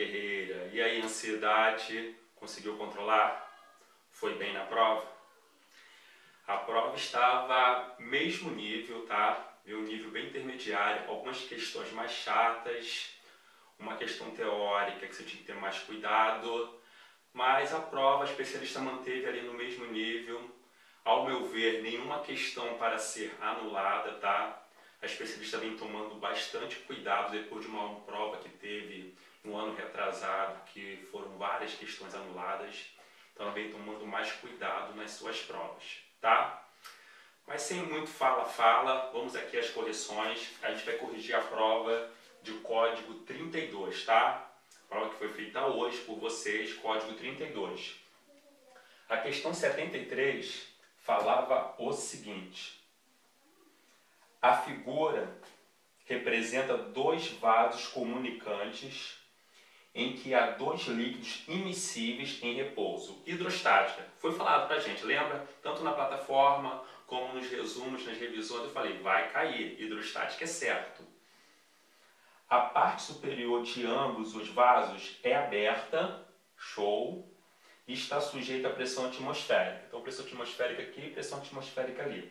guerreira. E aí, ansiedade, conseguiu controlar? Foi bem na prova? A prova estava mesmo nível, tá? Meu nível bem intermediário, algumas questões mais chatas, uma questão teórica que você tinha que ter mais cuidado, mas a prova a especialista manteve ali no mesmo nível. Ao meu ver, nenhuma questão para ser anulada, tá? A especialista vem tomando bastante cuidado depois de uma prova que teve no ano retrasado, que foram várias questões anuladas. Então ela vem tomando mais cuidado nas suas provas, tá? Mas sem muito fala-fala, vamos aqui às correções. A gente vai corrigir a prova de código 32, tá? A prova que foi feita hoje por vocês, código 32. A questão 73 falava o seguinte: a figura representa dois vasos comunicantes em que há dois líquidos immiscíveis em repouso. Hidrostática. Foi falado pra gente, lembra? Tanto na plataforma como nos resumos, nas revisões, eu falei, vai cair. Hidrostática é certo. A parte superior de ambos os vasos é aberta, show, e está sujeita à pressão atmosférica. Então, pressão atmosférica aqui, pressão atmosférica ali.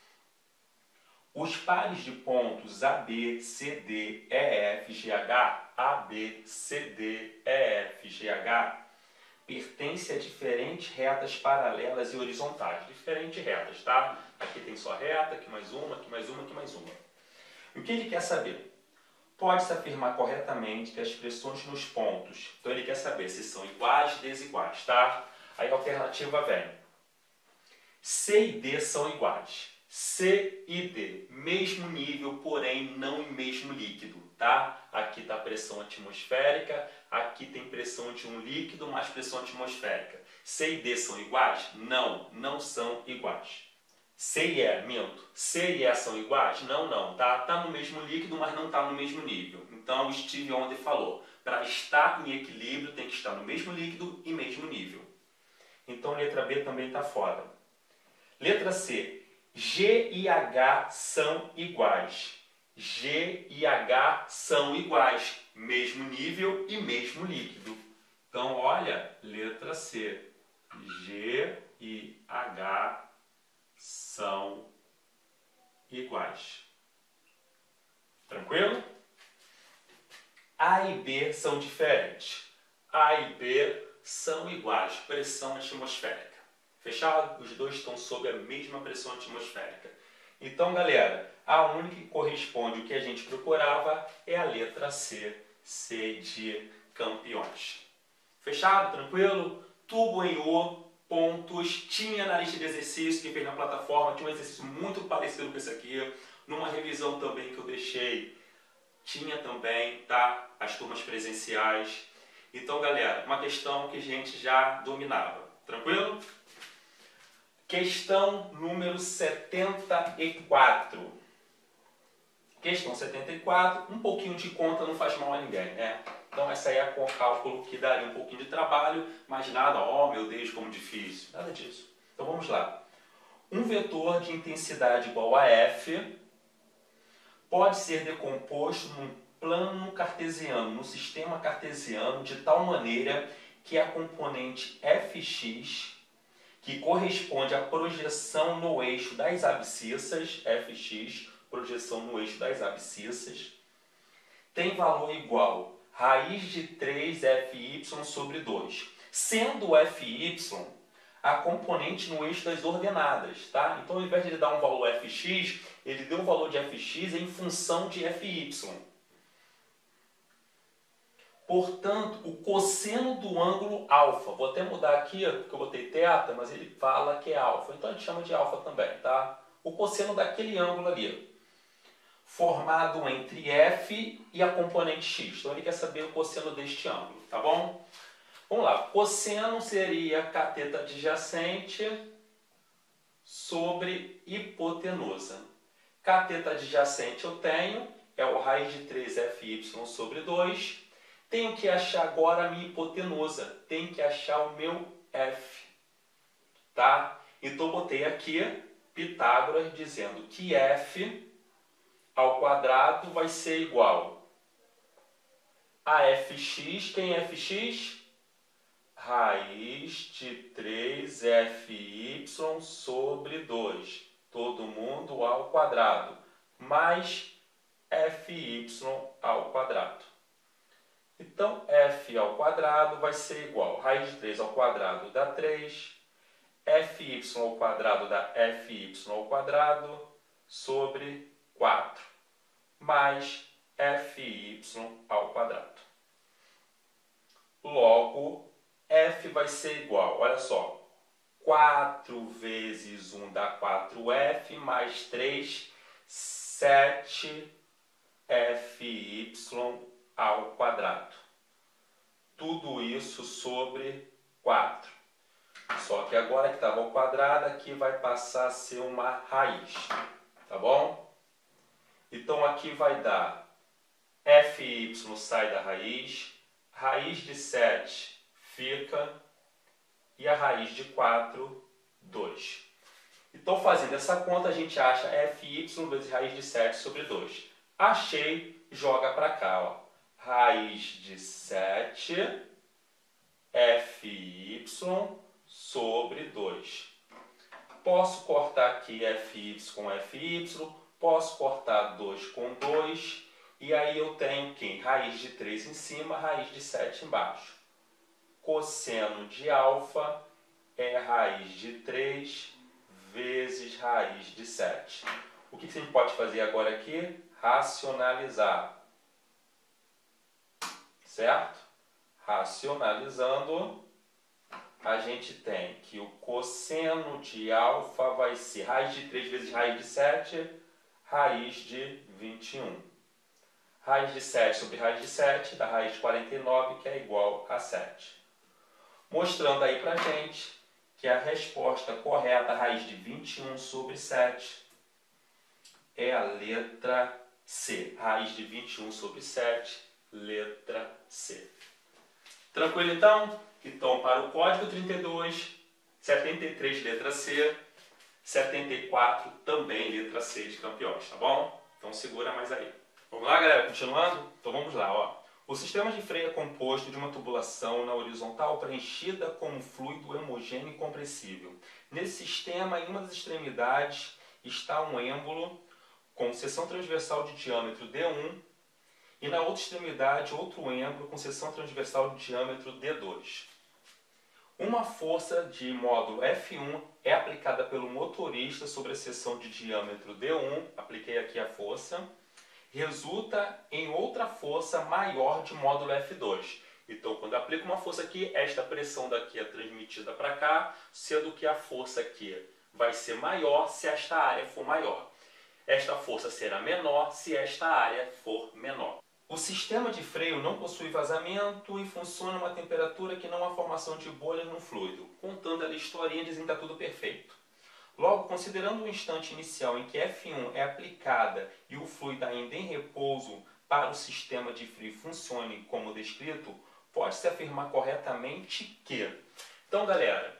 Os pares de pontos AB, CD, EF, GH, AB, CD, EF, GH, pertencem a diferentes retas paralelas e horizontais. Diferentes retas, tá? Aqui tem só reta, aqui mais uma, aqui mais uma, aqui mais uma. E o que ele quer saber? Pode-se afirmar corretamente que as pressões nos pontos, então ele quer saber se são iguais ou desiguais, tá? Aí a alternativa vem. C e D são iguais. C e D, mesmo nível, porém não em mesmo líquido, tá? Aqui está a pressão atmosférica, aqui tem pressão de um líquido mais pressão atmosférica. C e D são iguais? Não, não são iguais. C e E, minto. C e E são iguais? Não, não, tá? Tá no mesmo líquido, mas não tá no mesmo nível. Então, o Steve Wonder falou, para estar em equilíbrio tem que estar no mesmo líquido e mesmo nível. Então, letra B também está fora. Letra C. G e H são iguais. G e H são iguais. Mesmo nível e mesmo líquido. Então, olha, letra C. G e H são iguais. Tranquilo? A e B são diferentes. A e B são iguais. Pressão atmosférica. Fechado? Os dois estão sob a mesma pressão atmosférica. Então, galera, a única que corresponde ao que a gente procurava é a letra C. C de campeões. Fechado? Tranquilo? Tubo em O, pontos. Tinha na lista de exercícios que fez na plataforma. Tinha um exercício muito parecido com esse aqui. Numa revisão também que eu deixei, tinha também, tá? As turmas presenciais. Então, galera, uma questão que a gente já dominava. Tranquilo? Questão número 74. Questão 74, um pouquinho de conta não faz mal a ninguém, né? Então essa aí é com cálculo que daria um pouquinho de trabalho, mas nada, oh meu Deus, como difícil. Nada disso. Então vamos lá. Um vetor de intensidade igual a F pode ser decomposto num plano cartesiano, no sistema cartesiano, de tal maneira que a componente Fx, que corresponde à projeção no eixo das abscissas, Fx, projeção no eixo das abscissas, tem valor igual a raiz de 3Fy sobre 2, sendo o Fy a componente no eixo das ordenadas, tá? Então, ao invés de ele dar um valor Fx, ele deu um valor de Fx em função de Fy. Portanto, o cosseno do ângulo alfa, vou até mudar aqui, porque eu botei θ, mas ele fala que é alfa, então a gente chama de alfa também, tá? O cosseno daquele ângulo ali, formado entre F e a componente x. Então ele quer saber o cosseno deste ângulo, tá bom? Vamos lá, cosseno seria cateto adjacente sobre hipotenusa. Cateto adjacente eu tenho, é o raiz de 3Fy sobre 2. Tenho que achar agora a minha hipotenusa. Tenho que achar o meu F. Tá? Então, botei aqui Pitágoras dizendo que F ao quadrado vai ser igual A fx, quem é fx? Raiz de 3fy sobre 2. Todo mundo ao quadrado. Mais fy ao quadrado. Então, f ao quadrado vai ser igual. Raiz de 3 ao quadrado dá 3. Fy ao quadrado dá fy ao quadrado sobre 4. Mais fy ao quadrado. Logo, f vai ser igual, olha só, 4 vezes 1 dá 4f, mais 3, 7fy ao quadrado. Tudo isso sobre 4. Só que agora que estava ao quadrado, aqui vai passar a ser uma raiz, tá bom? Então aqui vai dar fy sai da raiz de 7 fica, e a raiz de 4, 2. Então, fazendo essa conta, a gente acha fy vezes raiz de 7 sobre 2. Achei, joga para cá, ó. Raiz de 7 fy sobre 2. Posso cortar aqui fy com fy, posso cortar 2 com 2, e aí eu tenho quem? Raiz de 3 em cima, raiz de 7 embaixo. Cosseno de alfa é raiz de 3 vezes raiz de 7. O que a gente pode fazer agora aqui? Racionalizar. Certo? Racionalizando, a gente tem que o cosseno de alfa vai ser raiz de 3 vezes raiz de 7, raiz de 21. Raiz de 7 sobre raiz de 7 dá raiz de 49, que é igual a 7. Mostrando aí pra gente que a resposta correta, a raiz de 21 sobre 7, é a letra C. Raiz de 21 sobre 7, letra C. Tranquilo então? Então, para o código 32, 73, letra C, 74, também letra C de campeões, tá bom? Então segura mais aí. Vamos lá, galera? Continuando? Então vamos lá, ó. O sistema de freio é composto de uma tubulação na horizontal preenchida com um fluido homogêneo e compressível. Nesse sistema, em uma das extremidades, está um êmbolo com seção transversal de diâmetro D1 e na outra extremidade outro êmbolo com seção transversal de diâmetro D2. Uma força de módulo F1 é aplicada pelo motorista sobre a seção de diâmetro D1, apliquei aqui a força, resulta em outra força maior de módulo F2. Então, quando eu aplico uma força aqui, esta pressão daqui é transmitida para cá, sendo que a força aqui vai ser maior se esta área for maior. Esta força será menor se esta área for menor. O sistema de freio não possui vazamento e funciona a uma temperatura que não há formação de bolhas no fluido. Contando ali a historinha, dizem que está tudo perfeito. Logo, considerando o instante inicial em que F1 é aplicada e o fluido ainda em repouso para o sistema de freio funcione como descrito, pode-se afirmar corretamente que... Então, galera,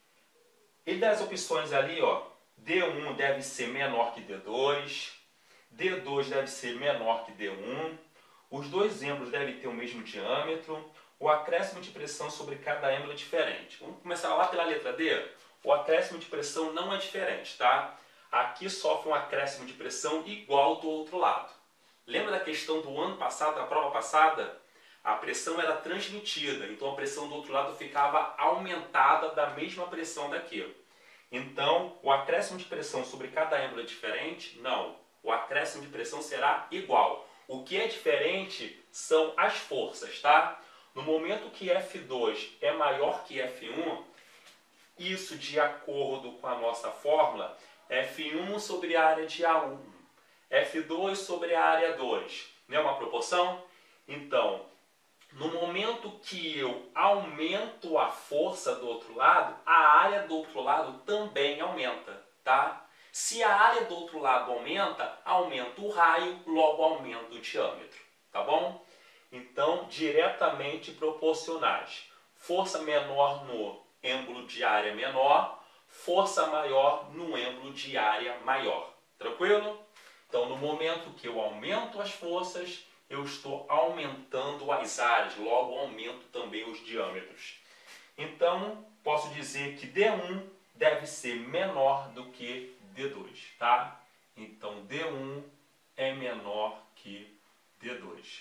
e das opções ali, ó, D1 deve ser menor que D2, D2 deve ser menor que D1, os dois êmbolos devem ter o mesmo diâmetro, o acréscimo de pressão sobre cada êmbolo é diferente. Vamos começar lá pela letra D? O acréscimo de pressão não é diferente, tá? Aqui sofre um acréscimo de pressão igual do outro lado. Lembra da questão do ano passado, da prova passada? A pressão era transmitida, então a pressão do outro lado ficava aumentada da mesma pressão daqui. Então, o acréscimo de pressão sobre cada êmbolo é diferente? Não. O acréscimo de pressão será igual. O que é diferente são as forças, tá? No momento que F2 é maior que F1, isso de acordo com a nossa fórmula, F1 sobre a área de A1, F2 sobre a área 2. Não é uma proporção? Então, no momento que eu aumento a força do outro lado, a área do outro lado também aumenta, tá? Se a área do outro lado aumenta, aumenta o raio, logo aumenta o diâmetro, tá bom? Então, diretamente proporcionais. Força menor no êmbolo de área menor, força maior no êmbolo de área maior. Tranquilo? Então, no momento que eu aumento as forças, eu estou aumentando as áreas, logo aumento também os diâmetros. Então, posso dizer que D1 deve ser menor do que D2, tá? Então, D1 é menor que D2.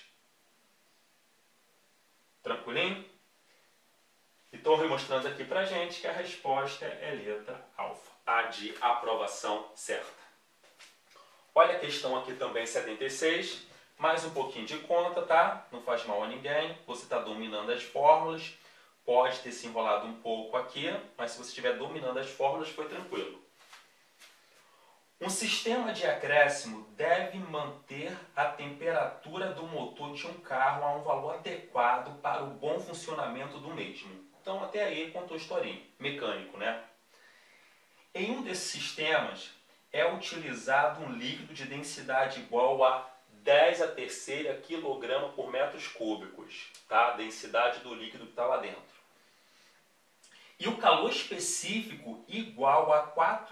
Tranquilinho? Então, mostrando aqui pra gente que a resposta é letra alfa, a de aprovação certa. Olha a questão aqui também, 76. Mais um pouquinho de conta, tá? Não faz mal a ninguém. Você está dominando as fórmulas. Pode ter se enrolado um pouco aqui, mas se você estiver dominando as fórmulas, foi tranquilo. Um sistema de acréscimo deve manter a temperatura do motor de um carro a um valor adequado para o bom funcionamento do mesmo. Então, até aí, contou a historinha. Mecânico, né? Em um desses sistemas, é utilizado um líquido de densidade igual a 10⁻³ kg por metros cúbicos, tá? A densidade do líquido que está lá dentro. E o calor específico igual a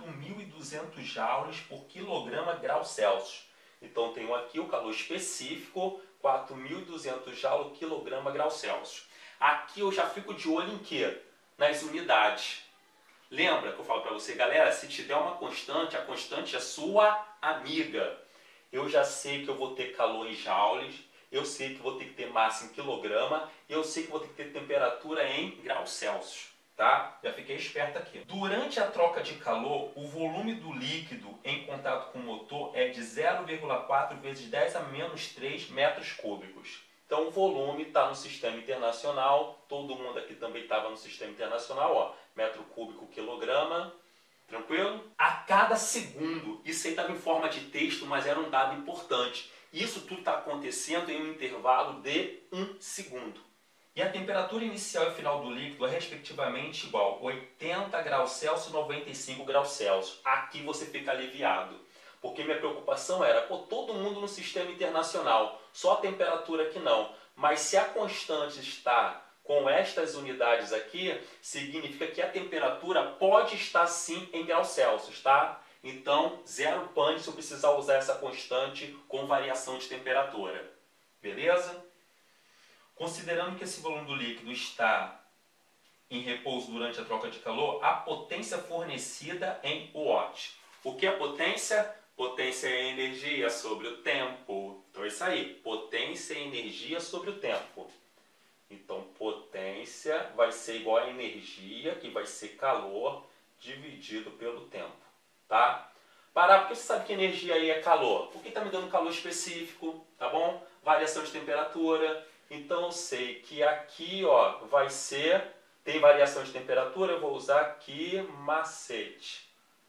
4.200 joules por quilograma grau Celsius. Então, tenho aqui o calor específico, 4.200 joules por quilograma grau Celsius. Aqui eu já fico de olho em quê? Nas unidades. Lembra que eu falo para você, galera, se tiver uma constante, a constante é sua amiga. Eu já sei que eu vou ter calor em joules, eu sei que vou ter que ter massa em quilograma, eu sei que vou ter que ter temperatura em graus Celsius. Tá? Já fiquei esperto aqui. Durante a troca de calor, o volume do líquido em contato com o motor é de 0,4 vezes 10⁻³ metros cúbicos. Então o volume está no sistema internacional, todo mundo aqui também estava no sistema internacional, ó, metro cúbico quilograma, tranquilo? A cada segundo, isso aí estava em forma de texto, mas era um dado importante. Isso tudo está acontecendo em um intervalo de 1 segundo. E a temperatura inicial e final do líquido é respectivamente igual a 80 graus Celsius e 95 graus Celsius. Aqui você fica aliviado. Porque minha preocupação era, pô, todo mundo no sistema internacional, só a temperatura que não. Mas se a constante está com estas unidades aqui, significa que a temperatura pode estar sim em graus Celsius, tá? Então, zero pane se eu precisar usar essa constante com variação de temperatura. Beleza? Considerando que esse volume do líquido está em repouso durante a troca de calor, a potência fornecida em watts. O que é potência? Potência é energia sobre o tempo. Então é isso aí, potência é energia sobre o tempo. Então potência vai ser igual a energia, que vai ser calor, dividido pelo tempo. Tá? Parar, porque você sabe que energia aí é calor. Porque está me dando calor específico, tá bom? Variação de temperatura. Então eu sei que aqui ó, vai ser, tem variação de temperatura, eu vou usar aqui macete.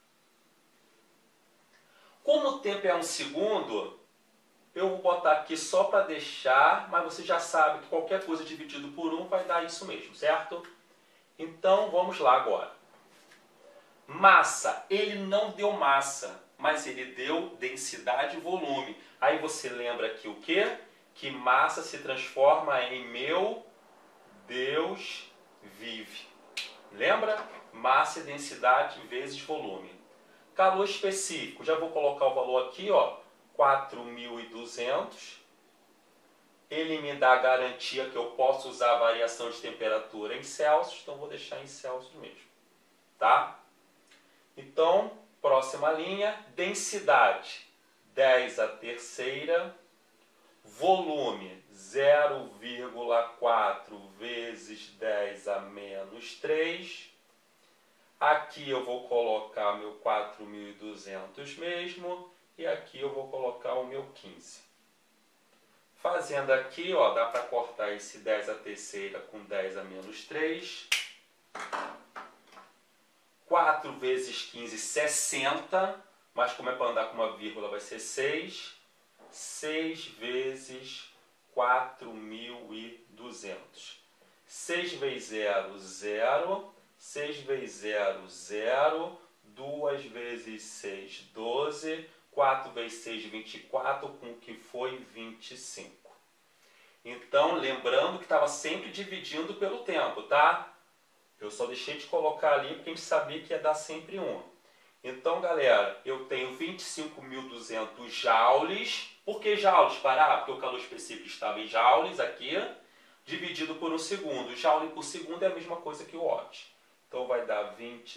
Como o tempo é 1 segundo, eu vou botar aqui só para deixar, mas você já sabe que qualquer coisa dividido por 1 vai dar isso mesmo, certo? Então vamos lá agora. Massa, ele não deu massa, mas ele deu densidade e volume. Aí você lembra aqui o quê? Que massa se transforma em meu Deus vive. Lembra? Massa e densidade vezes volume. Calor específico, já vou colocar o valor aqui, ó, 4.200. Ele me dá a garantia que eu posso usar a variação de temperatura em Celsius, então vou deixar em Celsius mesmo. Tá? Então, próxima linha, densidade, 10⁻³. Volume 0,4 vezes 10⁻³ Aqui eu vou colocar meu 4.200 mesmo. E aqui eu vou colocar o meu 15. Fazendo aqui, ó, dá para cortar esse 10⁻³ com 10⁻³ 4 vezes 15, 60. Mas como é para andar com uma vírgula, vai ser 6. 6 vezes 4.200. 6 vezes 0, 0. 6 vezes 0, 0. 2 vezes 6, 12. 4 vezes 6, 24, com o que foi 25. Então, lembrando que estava sempre dividindo pelo tempo, tá? Eu só deixei de colocar ali porque a gente sabia que ia dar sempre 1. Então, galera, eu tenho 25.200 joules Por que joules parar? Porque o calor específico estava em joules aqui, dividido por 1 segundo. Joule por segundo é a mesma coisa que o watt. Então vai dar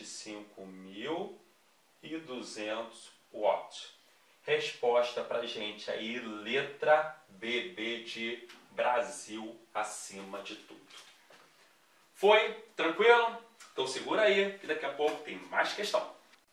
25.200 watts. Resposta pra gente aí, letra B, B de Brasil, acima de tudo. Foi? Tranquilo? Então segura aí, que daqui a pouco tem mais questão.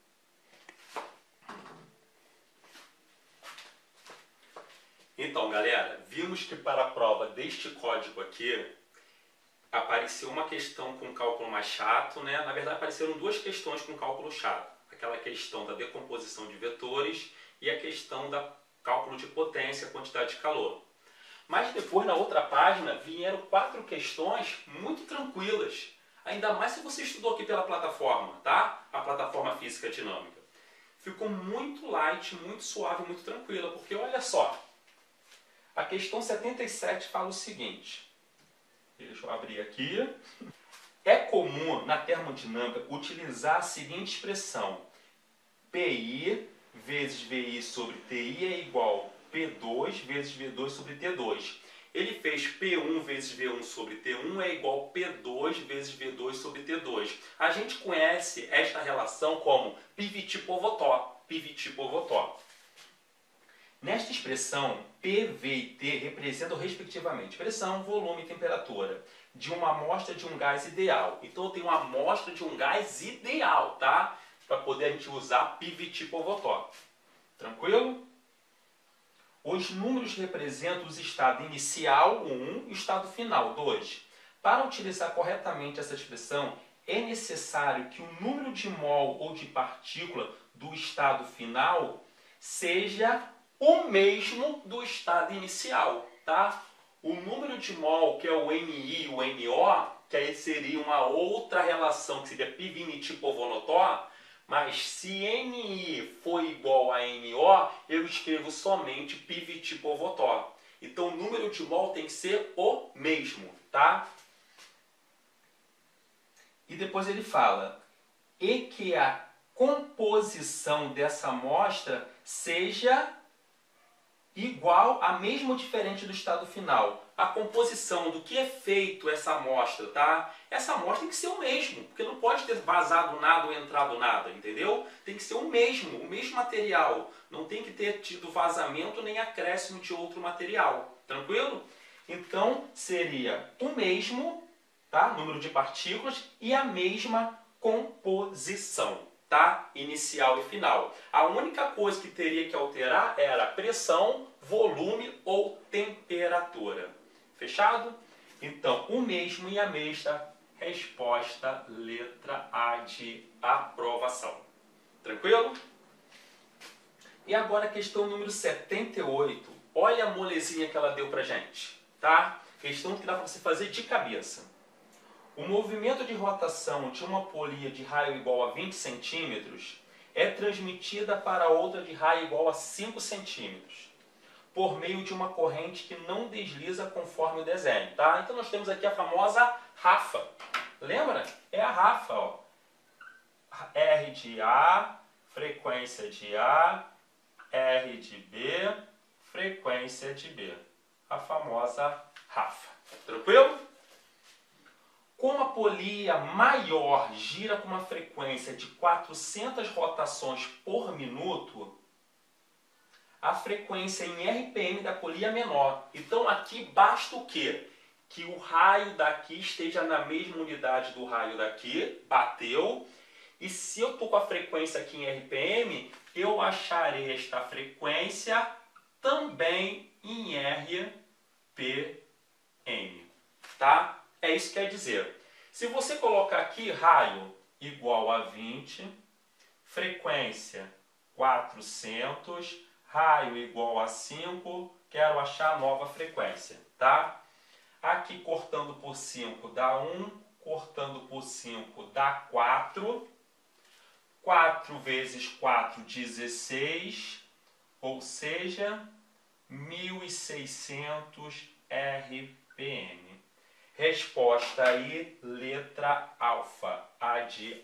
Então, galera, vimos que para a prova deste código aqui, apareceu uma questão com cálculo mais chato, né? Na verdade, apareceram duas questões com cálculo chato. Aquela questão da decomposição de vetores e a questão da cálculo de potência, quantidade de calor. Mas depois, na outra página, vieram 4 questões muito tranquilas. Ainda mais se você estudou aqui pela plataforma, tá? A plataforma física dinâmica. Ficou muito light, muito suave, muito tranquila, porque olha só. A questão 77 fala o seguinte. Deixa eu abrir aqui. É comum na termodinâmica utilizar a seguinte expressão. PI vezes VI sobre TI é igual a P2 vezes V2 sobre T2. Ele fez P1 vezes V1 sobre T1 é igual a P2 vezes V2 sobre T2. A gente conhece esta relação como PV-T-Povotó. PV-T-Povotó. Nesta expressão, P, V e T representam respectivamente pressão, volume e temperatura de uma amostra de um gás ideal. Então eu tenho uma amostra de um gás ideal, tá? Para poder a gente usar PV-T-Povotó. Tranquilo? Os números representam o estado inicial, 1, e o estado final, 2. Para utilizar corretamente essa expressão, é necessário que o número de mol ou de partícula do estado final seja o mesmo do estado inicial, tá? O número de mol, que é o MI e o MO, que aí seria uma outra relação, que seria PV-T-Povotó, mas se MI for igual a MO, eu escrevo somente PV-T-Povotó. Então o número de mol tem que ser o mesmo, tá? E depois ele fala, e que a composição dessa amostra seja igual a mesmo ou diferente do estado final. A composição do que é feito essa amostra, tá? Essa amostra tem que ser o mesmo, porque não pode ter vazado nada ou entrado nada, entendeu? Tem que ser o mesmo material. Não tem que ter tido vazamento nem acréscimo de outro material, tranquilo? Então seria o mesmo, tá? Número de partículas e a mesma composição. Tá? Inicial e final. A única coisa que teria que alterar era pressão, volume ou temperatura. Fechado? Então, o mesmo e a mesma resposta, letra A de aprovação. Tranquilo? E agora a questão número 78. Olha a molezinha que ela deu pra gente. Tá? Questão que dá para você fazer de cabeça. O movimento de rotação de uma polia de raio igual a 20 centímetros é transmitida para outra de raio igual a 5 centímetros, por meio de uma corrente que não desliza conforme o desenho. Tá? Então nós temos aqui a famosa Rafa. Lembra? É a Rafa. Ó. R de A, frequência de A, R de B, frequência de B. A famosa Rafa. Tranquilo? Como a polia maior gira com uma frequência de 400 rotações por minuto, a frequência em RPM da polia é menor. Então aqui basta o quê? Que o raio daqui esteja na mesma unidade do raio daqui, bateu. E se eu estou com a frequência aqui em RPM, eu acharei esta frequência também em RPM. Tá? É isso que quer dizer. Se você colocar aqui raio igual a 20, frequência 400, raio igual a 5, quero achar a nova frequência, tá? Aqui cortando por 5 dá 1, cortando por 5 dá 4. 4 vezes 4, 16, ou seja, 1.600 RPM. Resposta aí, letra alfa, a de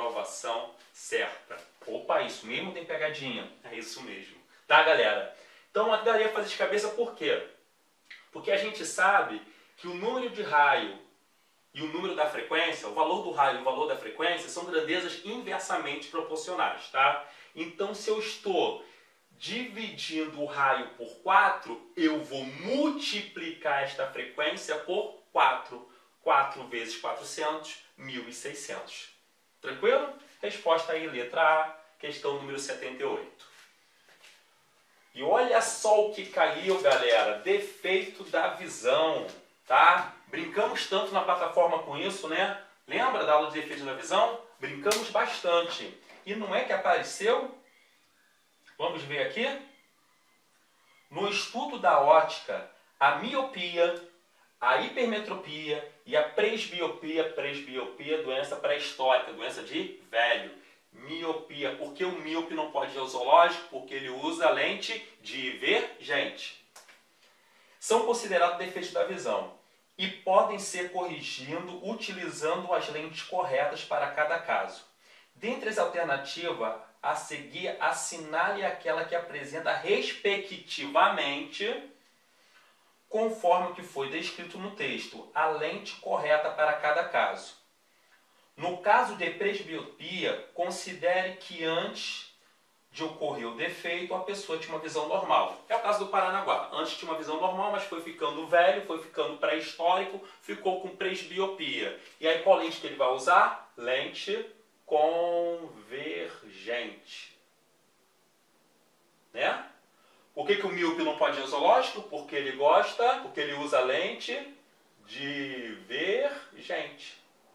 aprovação certa. Opa, isso mesmo tem pegadinha? É isso mesmo. Tá, galera? Então, Então, a daria fazer de cabeça por quê? Porque a gente sabe que o número de raio e o número da frequência, o valor do raio e o valor da frequência, são grandezas inversamente proporcionais, tá? Então, se eu estou dividindo o raio por 4, eu vou multiplicar esta frequência por 4. 4 vezes 400, 1.600. Tranquilo? Resposta aí, letra A, questão número 78. E olha só o que caiu, galera. Defeito da visão, tá? Brincamos tanto na plataforma com isso, né? Lembra da aula de defeito da visão? Brincamos bastante. E não é que apareceu? Vamos ver aqui. No estudo da ótica, a miopia, a hipermetropia e a presbiopia, doença pré-histórica, doença de velho. Miopia, porque o míope não pode ir ao zoológico? Porque ele usa lente divergente. São considerados defeitos da visão e podem ser corrigindo utilizando as lentes corretas para cada caso. Dentre as alternativas a seguir, assinale aquela que apresenta respectivamente, conforme o que foi descrito no texto, a lente correta para cada caso. No caso de presbiopia, considere que antes de ocorrer o defeito, a pessoa tinha uma visão normal. É o caso do Paranaguá. Antes tinha uma visão normal, mas foi ficando velho, foi ficando pré-histórico, ficou com presbiopia. E aí qual lente que ele vai usar? Lente convergente. Né? Por que o míope não pode ir ao zoológico? Porque ele gosta, porque ele usa lente divergente.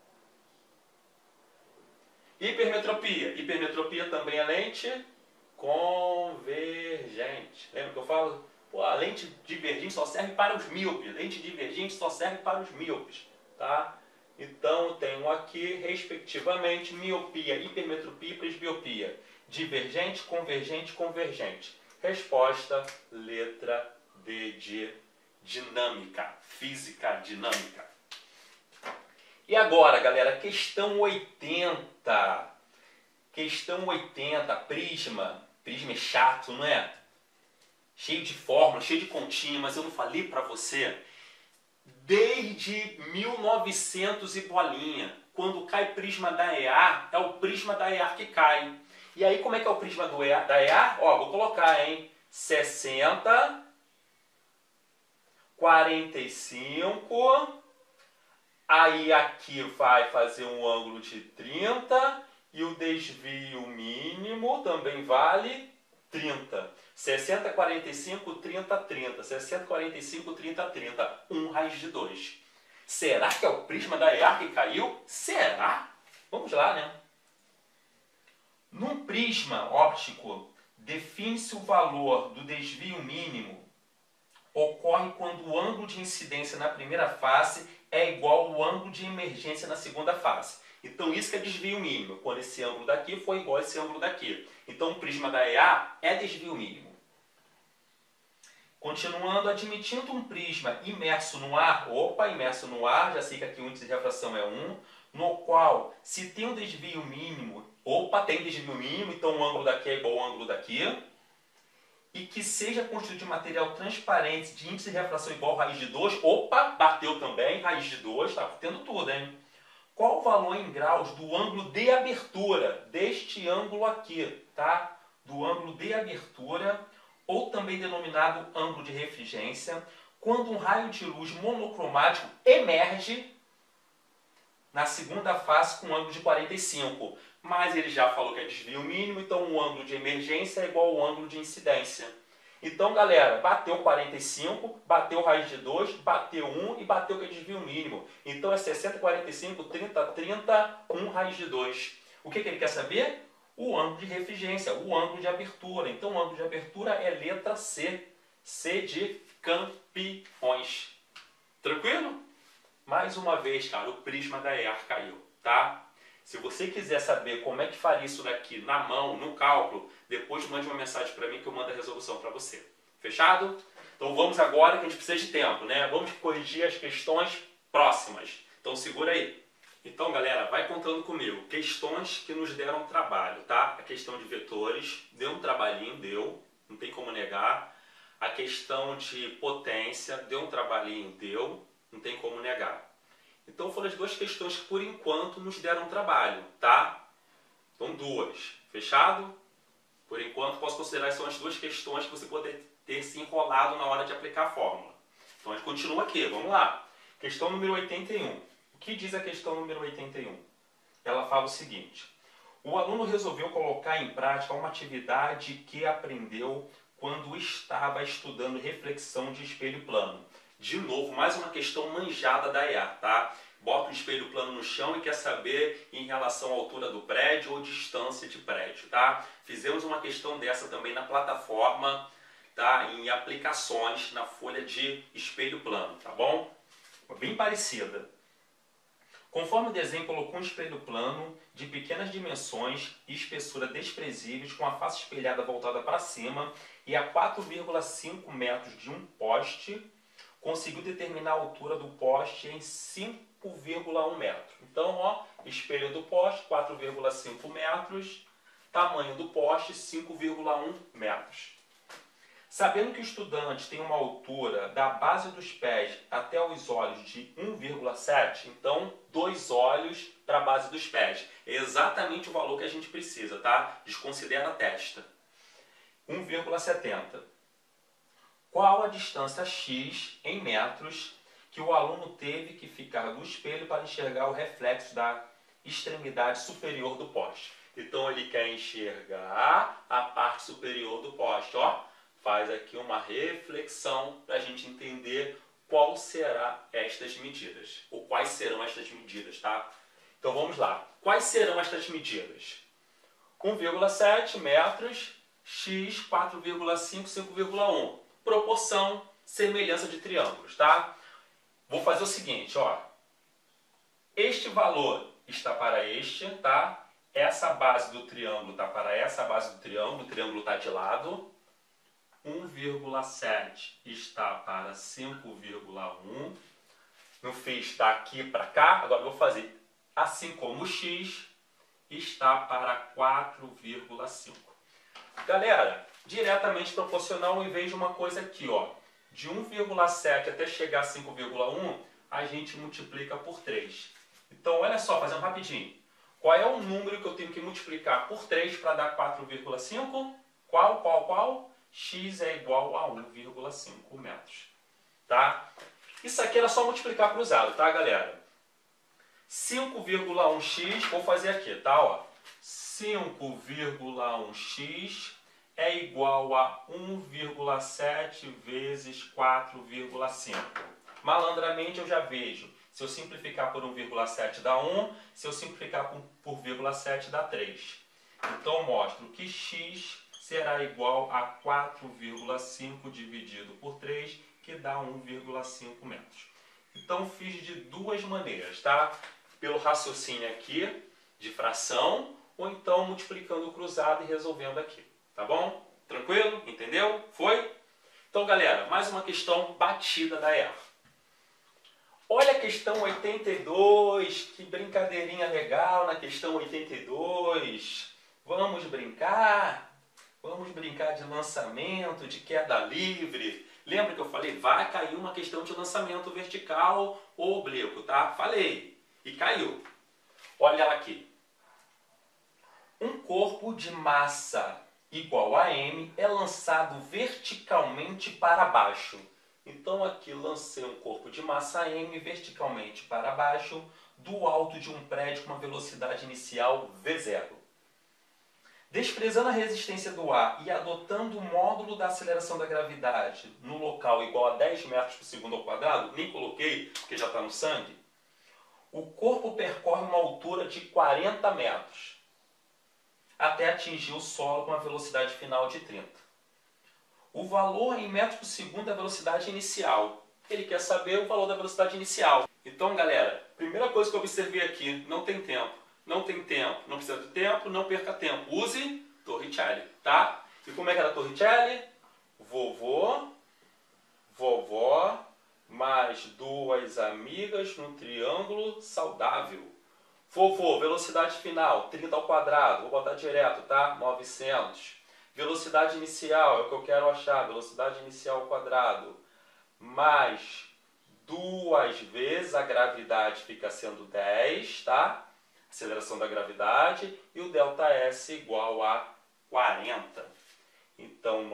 Hipermetropia. Hipermetropia também é lente convergente. Lembra que eu falo? Pô, a lente divergente só serve para os míopes. Lente divergente só serve para os míopes. Tá? Então, eu tenho aqui, respectivamente, miopia, hipermetropia e presbiopia. Divergente, convergente, convergente. Resposta, letra D de dinâmica, física dinâmica. E agora, galera, questão 80. Questão 80, prisma. Prisma é chato, não é? Cheio de fórmula, cheio de continha, mas eu não falei para você. Desde 1900 e bolinha, quando cai prisma da EA, é o prisma da EA que cai. E aí, como é que é o prisma da EA? Ó, vou colocar, hein? 60, 45... Aí aqui vai fazer um ângulo de 30 e o desvio mínimo também vale 30. 60, 45, 30, 30. 60, 45, 30, 30. 1 raiz de 2. Será que é o prisma da EA que caiu? Será? Vamos lá, né? Num prisma óptico, define-se o valor do desvio mínimo. Ocorre quando o ângulo de incidência na primeira face é igual ao ângulo de emergência na segunda face. Então isso que é desvio mínimo, quando esse ângulo daqui for igual a esse ângulo daqui. Então o prisma da EA é desvio mínimo. Continuando, admitindo um prisma imerso no ar, imerso no ar, já sei que aqui o índice de refração é 1, no qual se tem um desvio mínimo, tem desvio mínimo, então o ângulo daqui é igual ao ângulo daqui, e que seja construído de material transparente de índice de refração igual a raiz de 2. Bateu também, raiz de 2, tá tendo tudo, hein? Qual o valor em graus do ângulo de abertura deste ângulo aqui, tá? Do ângulo de abertura, ou também denominado ângulo de refringência, quando um raio de luz monocromático emerge na segunda face com ângulo de 45. Mas ele já falou que é desvio mínimo, então o ângulo de emergência é igual ao ângulo de incidência. Então, galera, bateu 45, bateu raiz de 2, bateu 1 e bateu que é desvio mínimo. Então é 60, 45, 30, 30, 1 raiz de 2. O que ele quer saber? O ângulo de refringência, o ângulo de abertura. Então o ângulo de abertura é letra C. C de campeões. Tranquilo? Mais uma vez, cara, o prisma da EA caiu, tá? Se você quiser saber como é que faria isso daqui na mão, no cálculo, depois mande uma mensagem para mim que eu mando a resolução para você. Fechado? Então vamos agora que a gente precisa de tempo, né? Vamos corrigir as questões próximas. Então segura aí. Então, galera, vai contando comigo. Questões que nos deram trabalho, tá? A questão de vetores deu um trabalhinho, deu. Não tem como negar. a questão de potência deu um trabalhinho, deu, não tem como negar. Então foram as duas questões que por enquanto nos deram trabalho, tá? Então duas, fechado? Por enquanto posso considerar que são as duas questões que você pode ter se enrolado na hora de aplicar a fórmula. Então a gente continua aqui, vamos lá. Questão número 81. O que diz a questão número 81? Ela fala o seguinte: o aluno resolveu colocar em prática uma atividade que aprendeu quando estava estudando reflexão de espelho plano. De novo, mais uma questão manjada da IA, tá? Bota o espelho plano no chão e quer saber em relação à altura do prédio ou distância de prédio, tá? Fizemos uma questão dessa também na plataforma, tá? Em aplicações na folha de espelho plano, tá bom? Bem parecida. Conforme o desenho colocou um espelho plano de pequenas dimensões e espessura desprezíveis com a face espelhada voltada para cima e a 4,5 metros de um poste, conseguiu determinar a altura do poste em 5,1 metro. Então, ó, espelho do poste, 4,5 metros, tamanho do poste, 5,1 metros. Sabendo que o estudante tem uma altura da base dos pés até os olhos de 1,7, então 2 olhos para a base dos pés. É exatamente o valor que a gente precisa, tá? Desconsidera a testa. 1,70. Qual a distância x em metros que o aluno teve que ficar do espelho para enxergar o reflexo da extremidade superior do poste? Então ele quer enxergar a parte superior do poste, ó. Faz aqui uma reflexão para a gente entender qual será estas medidas, ou quais serão estas medidas, tá? Então vamos lá. Quais serão estas medidas? 1,7 metros, x, 4,5, 5,1. Proporção, semelhança de triângulos, tá? Vou fazer o seguinte, ó. Este valor está para este, tá? Essa base do triângulo está para essa base do triângulo, o triângulo está de lado. 1,7 está para 5,1. Não fiz daqui para cá, agora eu vou fazer assim como o x está para 4,5. Galera, diretamente proporcional, em vez de uma coisa aqui, ó, de 1,7 até chegar a 5,1, a gente multiplica por 3. Então, olha só, fazendo rapidinho. Qual é o número que eu tenho que multiplicar por 3 para dar 4,5? Qual? X é igual a 1,5 metros. Tá? Isso aqui era só multiplicar cruzado, tá, galera? 5,1x, vou fazer aqui, tá? Ó. 5,1x é igual a 1,7 vezes 4,5. Malandramente eu já vejo. Se eu simplificar por 1,7 dá 1, se eu simplificar por 0,7 dá 3. Então eu mostro que x será igual a 4,5 dividido por 3, que dá 1,5 metros. Então fiz de duas maneiras, tá? Pelo raciocínio aqui, de fração, ou então multiplicando o cruzado e resolvendo aqui. Tá bom? Tranquilo? Entendeu? Foi? Então, galera, mais uma questão batida da IA. Olha a questão 82, que brincadeirinha legal na questão 82. Vamos brincar? Vamos brincar de lançamento, de queda livre. Lembra que eu falei? Vai cair uma questão de lançamento vertical ou oblíquo, tá? Falei. E caiu. Olha ela aqui. Um corpo de massa igual a m é lançado verticalmente para baixo. Então aqui lancei um corpo de massa m verticalmente para baixo do alto de um prédio com uma velocidade inicial v0. Desprezando a resistência do ar e adotando o módulo da aceleração da gravidade no local igual a 10 metros por segundo ao quadrado, nem coloquei porque já está no sangue, o corpo percorre uma altura de 40 metros até atingir o solo com uma velocidade final de 30. O valor em metros por segundo é a velocidade inicial. Ele quer saber o valor da velocidade inicial. Então, galera, primeira coisa que eu observei aqui, não tem tempo. Não tem tempo, não precisa de tempo, não perca tempo. Use Torricelli, tá? E como é que era Torricelli? Vovô, vovó, mais duas amigas num triângulo saudável. Vovô, velocidade final, 30 ao quadrado. Vou botar direto, tá? 900. Velocidade inicial é o que eu quero achar, velocidade inicial ao quadrado, mais 2 vezes a gravidade fica sendo 10, tá? Aceleração da gravidade, e o ΔS igual a 40. Então,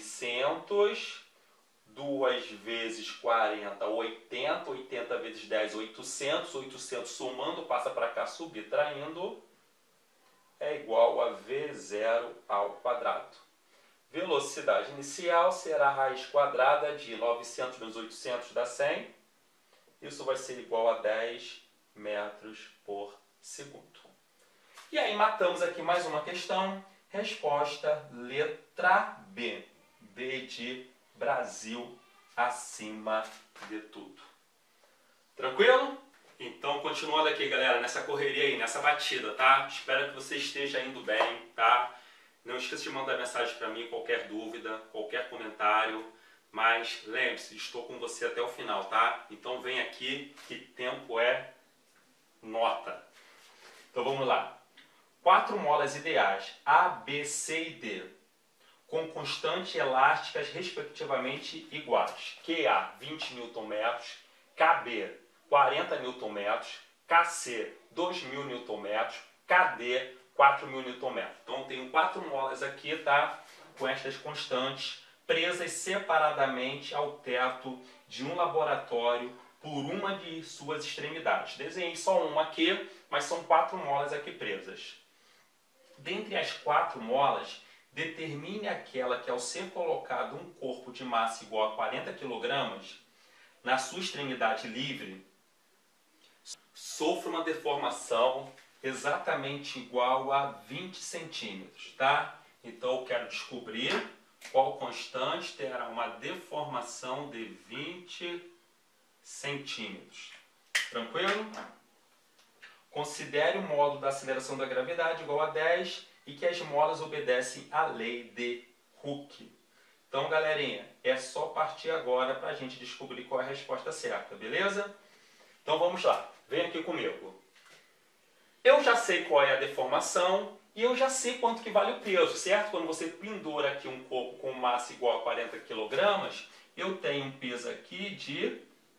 900, 2 vezes 40, 80, 80 vezes 10, 800, 800 somando, passa para cá, subtraindo, é igual a V0 ao quadrado. Velocidade inicial será a raiz quadrada de 900 menos 800 dá 100. Isso vai ser igual a 10 metros por segundo. E aí matamos aqui mais uma questão. Resposta letra B. B de Brasil acima de tudo. Tranquilo? Então, continuando aqui, galera, nessa correria aí, nessa batida, tá? Espero que você esteja indo bem, tá? Não esqueça de mandar mensagem para mim, qualquer dúvida, qualquer comentário. Mas lembre-se, estou com você até o final, tá? Então vem aqui que tempo é nota. Então vamos lá. 4 molas ideais, A, B, C e D, com constantes elásticas respectivamente iguais. QA 20 Nm, KB 40 Nm, KC 2.000 Nm, KD 4.000 Nm. Então eu tenho 4 molas aqui, tá? Com estas constantes presas separadamente ao teto de um laboratório por uma de suas extremidades. Desenhei só uma aqui, mas são 4 molas aqui presas. Dentre as 4 molas, determine aquela que, ao ser colocado um corpo de massa igual a 40 kg, na sua extremidade livre, sofra uma deformação exatamente igual a 20 centímetros, tá? Então eu quero descobrir qual constante terá uma deformação de 20 centímetros. Tranquilo? Considere o módulo da aceleração da gravidade igual a 10 e que as molas obedecem à lei de Hooke. Então, galerinha, é só partir agora para a gente descobrir qual é a resposta certa, beleza? Então vamos lá, vem aqui comigo. Eu já sei qual é a deformação e eu já sei quanto que vale o peso, certo? Quando você pendura aqui um corpo com massa igual a 40 kg, eu tenho um peso aqui de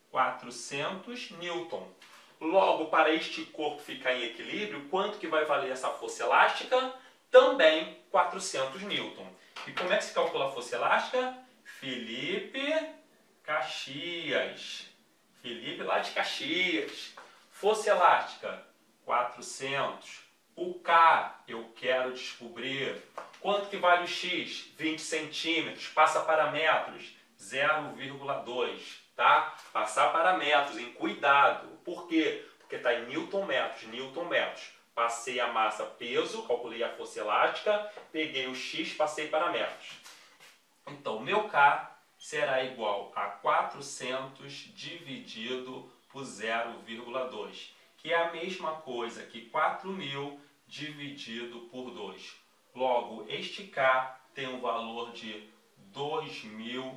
400 Newton. Logo, para este corpo ficar em equilíbrio, quanto que vai valer essa força elástica? Também 400 Newton. E como é que se calcula a força elástica? Felipe Caxias. Felipe lá de Caxias. Força elástica, 400. O K, eu quero descobrir. Quanto que vale o X? 20 centímetros. Passa para metros, 0,2. Tá? Passar para metros, em cuidado. Por quê? Porque está em newton-metros, newton-metros. Passei a massa, peso, calculei a força elástica, peguei o X, passei para metros. Então, meu K será igual a 400 dividido por 0,2, que é a mesma coisa que 4.000 dividido por 2. Logo, este K tem um valor de 2.000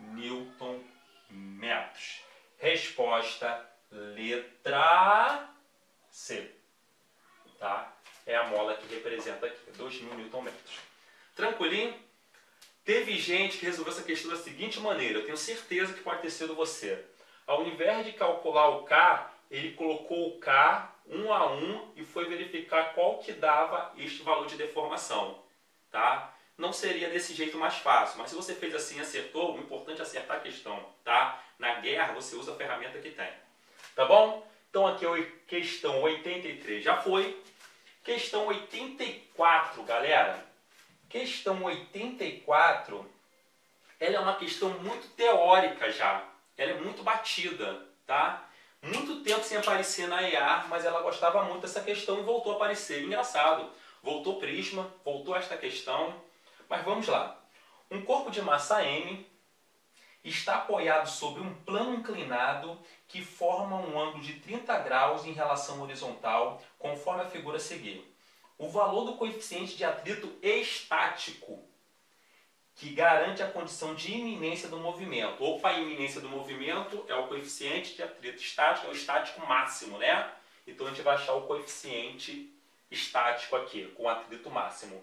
Nm. Resposta letra C. Tá? É a mola que representa aqui, 2.000 Nm. Tranquilinho? Teve gente que resolveu essa questão da seguinte maneira, eu tenho certeza que pode ter sido você. Ao invés de calcular o K, ele colocou o K um a um e foi verificar qual que dava este valor de deformação. Tá? Não seria desse jeito mais fácil, mas se você fez assim e acertou, o importante é acertar a questão. Tá? Na guerra você usa a ferramenta que tem. Tá bom? Então aqui é questão 83 já foi. Questão 84, galera. Questão 84, ela é uma questão muito teórica já. Ela é muito batida, tá? Muito tempo sem aparecer na EAR, mas ela gostava muito dessa questão e voltou a aparecer. Engraçado, voltou Prisma, voltou esta questão. Mas vamos lá. Um corpo de massa M está apoiado sobre um plano inclinado que forma um ângulo de 30 graus em relação horizontal, conforme a figura a seguir. O valor do coeficiente de atrito estático, que garante a condição de iminência do movimento. Opa, a iminência do movimento é o coeficiente de atrito estático, é o estático máximo, né? Então a gente vai achar o coeficiente estático aqui, com atrito máximo.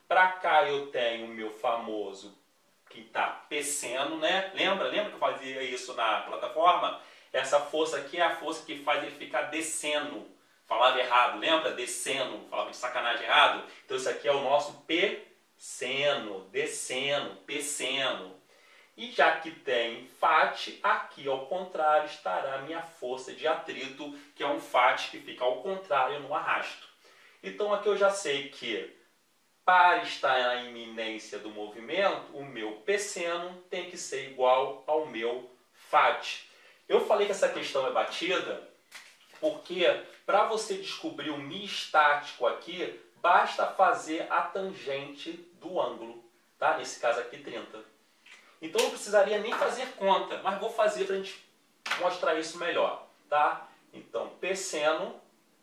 Para cá eu tenho o meu famoso que está P seno, né? Lembra que eu fazia isso na plataforma? Essa força aqui é a força que faz ele ficar descendo. Falava errado, lembra? Descendo, falava de sacanagem errado. Então isso aqui é o nosso P seno, descendo, P seno. E já que tem FAT, aqui ao contrário estará a minha força de atrito, que é um FAT que fica ao contrário no arrasto. Então aqui eu já sei que para estar na iminência do movimento, o meu P seno tem que ser igual ao meu FAT. Eu falei que essa questão é batida porque para você descobrir o mi estático aqui, basta fazer a tangente do ângulo, tá? Nesse caso aqui 30. Então não precisaria nem fazer conta, mas vou fazer para a gente mostrar isso melhor, tá? Então P seno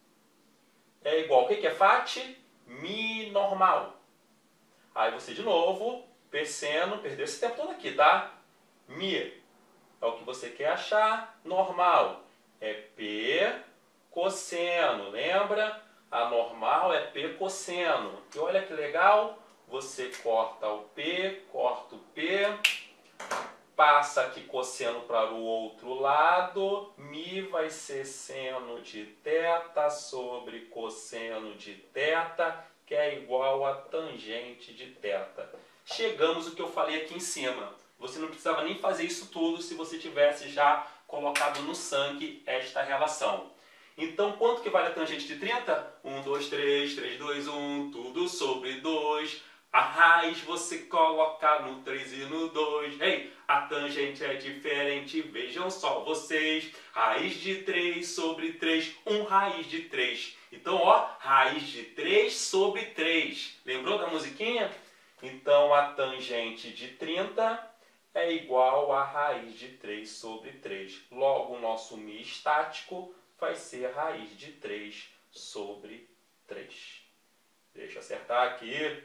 é igual, o que é FAT? Mi normal. Aí você de novo, P seno, perdeu esse tempo todo aqui, tá? Mi é o que você quer achar, normal é P cosseno, lembra? A normal é P cosseno. E olha que legal, você corta o P, corta o P, passa aqui cosseno para o outro lado, Mi vai ser seno de θ sobre cosseno de θ, que é igual a tangente de θ. Chegamos ao que eu falei aqui em cima. Você não precisava nem fazer isso tudo se você tivesse já colocado no sangue esta relação. Então, quanto que vale a tangente de 30? 1, 2, 3, 3, 2, 1, tudo sobre 2. A raiz você coloca no 3 e no 2. Ei, a tangente é diferente, vejam só vocês. Raiz de 3 sobre 3, 1 raiz de 3. Então, ó, raiz de 3 sobre 3. Lembrou da musiquinha? Então, a tangente de 30 é igual a raiz de 3 sobre 3. Logo, o nosso mi estático vai ser raiz de 3 sobre 3. Deixa eu acertar aqui.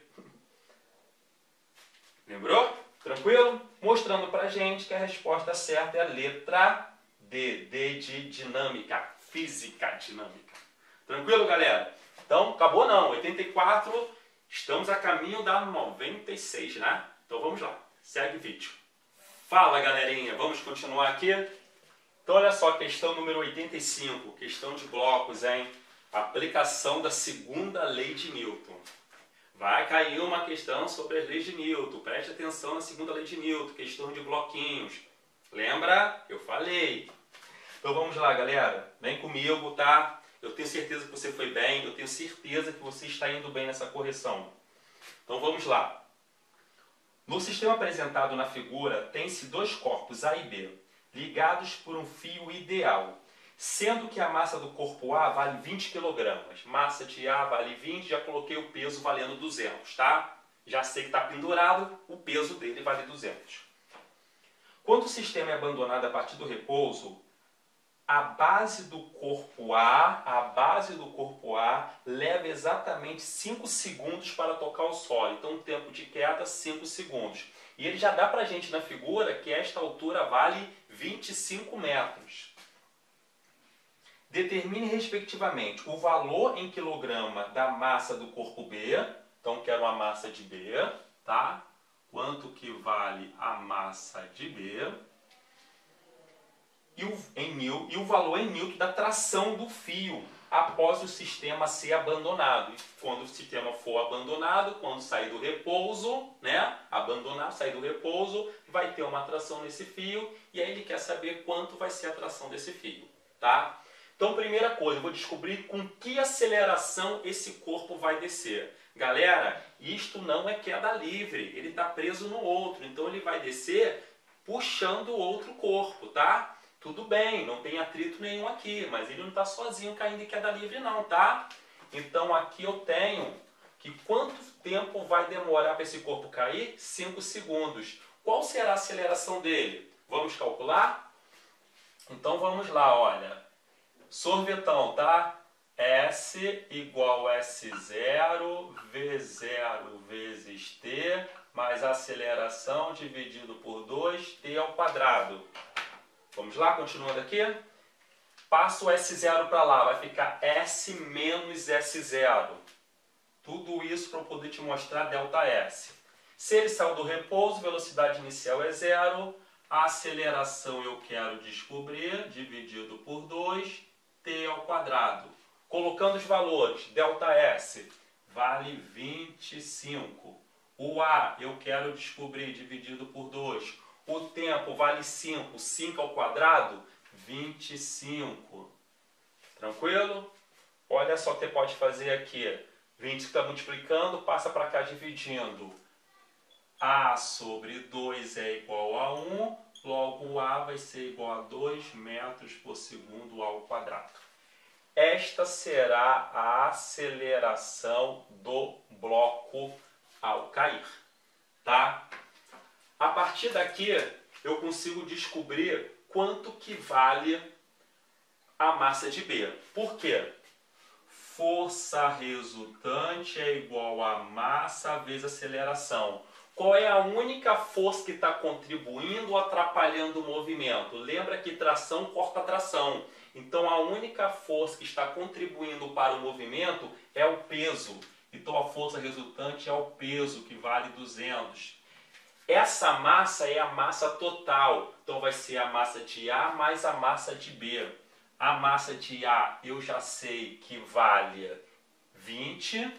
Lembrou? Tranquilo? Mostrando pra gente que a resposta certa é a letra D. D de dinâmica, física dinâmica. Tranquilo, galera? Então, acabou não. 84, estamos a caminho da 96, né? Então vamos lá. Segue o vídeo. Fala, galerinha. Vamos continuar aqui? Então, olha só, questão número 85. Questão de blocos, hein? Aplicação da segunda lei de Newton. Vai cair uma questão sobre as leis de Newton. Preste atenção na segunda lei de Newton. Questão de bloquinhos. Lembra? Eu falei. Então vamos lá, galera. Vem comigo, tá? Eu tenho certeza que você foi bem. Eu tenho certeza que você está indo bem nessa correção. Então vamos lá. No sistema apresentado na figura, tem-se dois corpos A e B, ligados por um fio ideal, sendo que a massa do corpo A vale 20 kg. Massa de A vale 20, já coloquei o peso valendo 200, tá? Já sei que está pendurado, o peso dele vale 200. Quando o sistema é abandonado a partir do repouso, a base do corpo A leva exatamente 5 segundos para tocar o solo. Então, o tempo de queda, 5 segundos. E ele já dá para a gente na figura que esta altura vale 25 metros. Determine, respectivamente, o valor em quilograma da massa do corpo B. Então, quero a massa de B, tá? Quanto que vale a massa de B? E o valor em Newton da tração do fio após o sistema ser abandonado. E quando o sistema for abandonado, quando sair do repouso, né? Abandonar, sair do repouso, vai ter uma tração nesse fio e aí ele quer saber quanto vai ser a tração desse fio, tá? Então, primeira coisa, eu vou descobrir com que aceleração esse corpo vai descer. Galera, isto não é queda livre, ele está preso no outro, então ele vai descer puxando o outro corpo, tá? Tudo bem, não tem atrito nenhum aqui, mas ele não está sozinho caindo em queda livre não, tá? Então aqui eu tenho que quanto tempo vai demorar para esse corpo cair? 5 segundos. Qual será a aceleração dele? Vamos calcular? Então vamos lá, olha. Sorvetão, tá? S igual a S0, V0 vezes T, mais a aceleração dividido por 2T ao quadrado. Vamos lá, continuando aqui. Passo o S0 para lá, vai ficar S menos S0. Tudo isso para eu poder te mostrar ΔS. Se ele saiu do repouso, velocidade inicial é 0. A aceleração eu quero descobrir, dividido por 2, t ao quadrado. Colocando os valores, ΔS vale 25. O A eu quero descobrir, dividido por 2. O tempo vale 5. 5 ao quadrado, 25. Tranquilo? Olha só o que você pode fazer aqui. 20 que está multiplicando, passa para cá dividindo. A sobre 2 é igual a 1, logo o A vai ser igual a 2 metros por segundo ao quadrado. Esta será a aceleração do bloco ao cair, tá? A partir daqui eu consigo descobrir quanto que vale a massa de B. Por quê? Força resultante é igual a massa vezes aceleração. Qual é a única força que está contribuindo ou atrapalhando o movimento? Lembra que tração corta tração. Então a única força que está contribuindo para o movimento é o peso. Então a força resultante é o peso, que vale 200. Essa massa é a massa total. Então vai ser a massa de A mais a massa de B. A massa de A eu já sei que vale 20.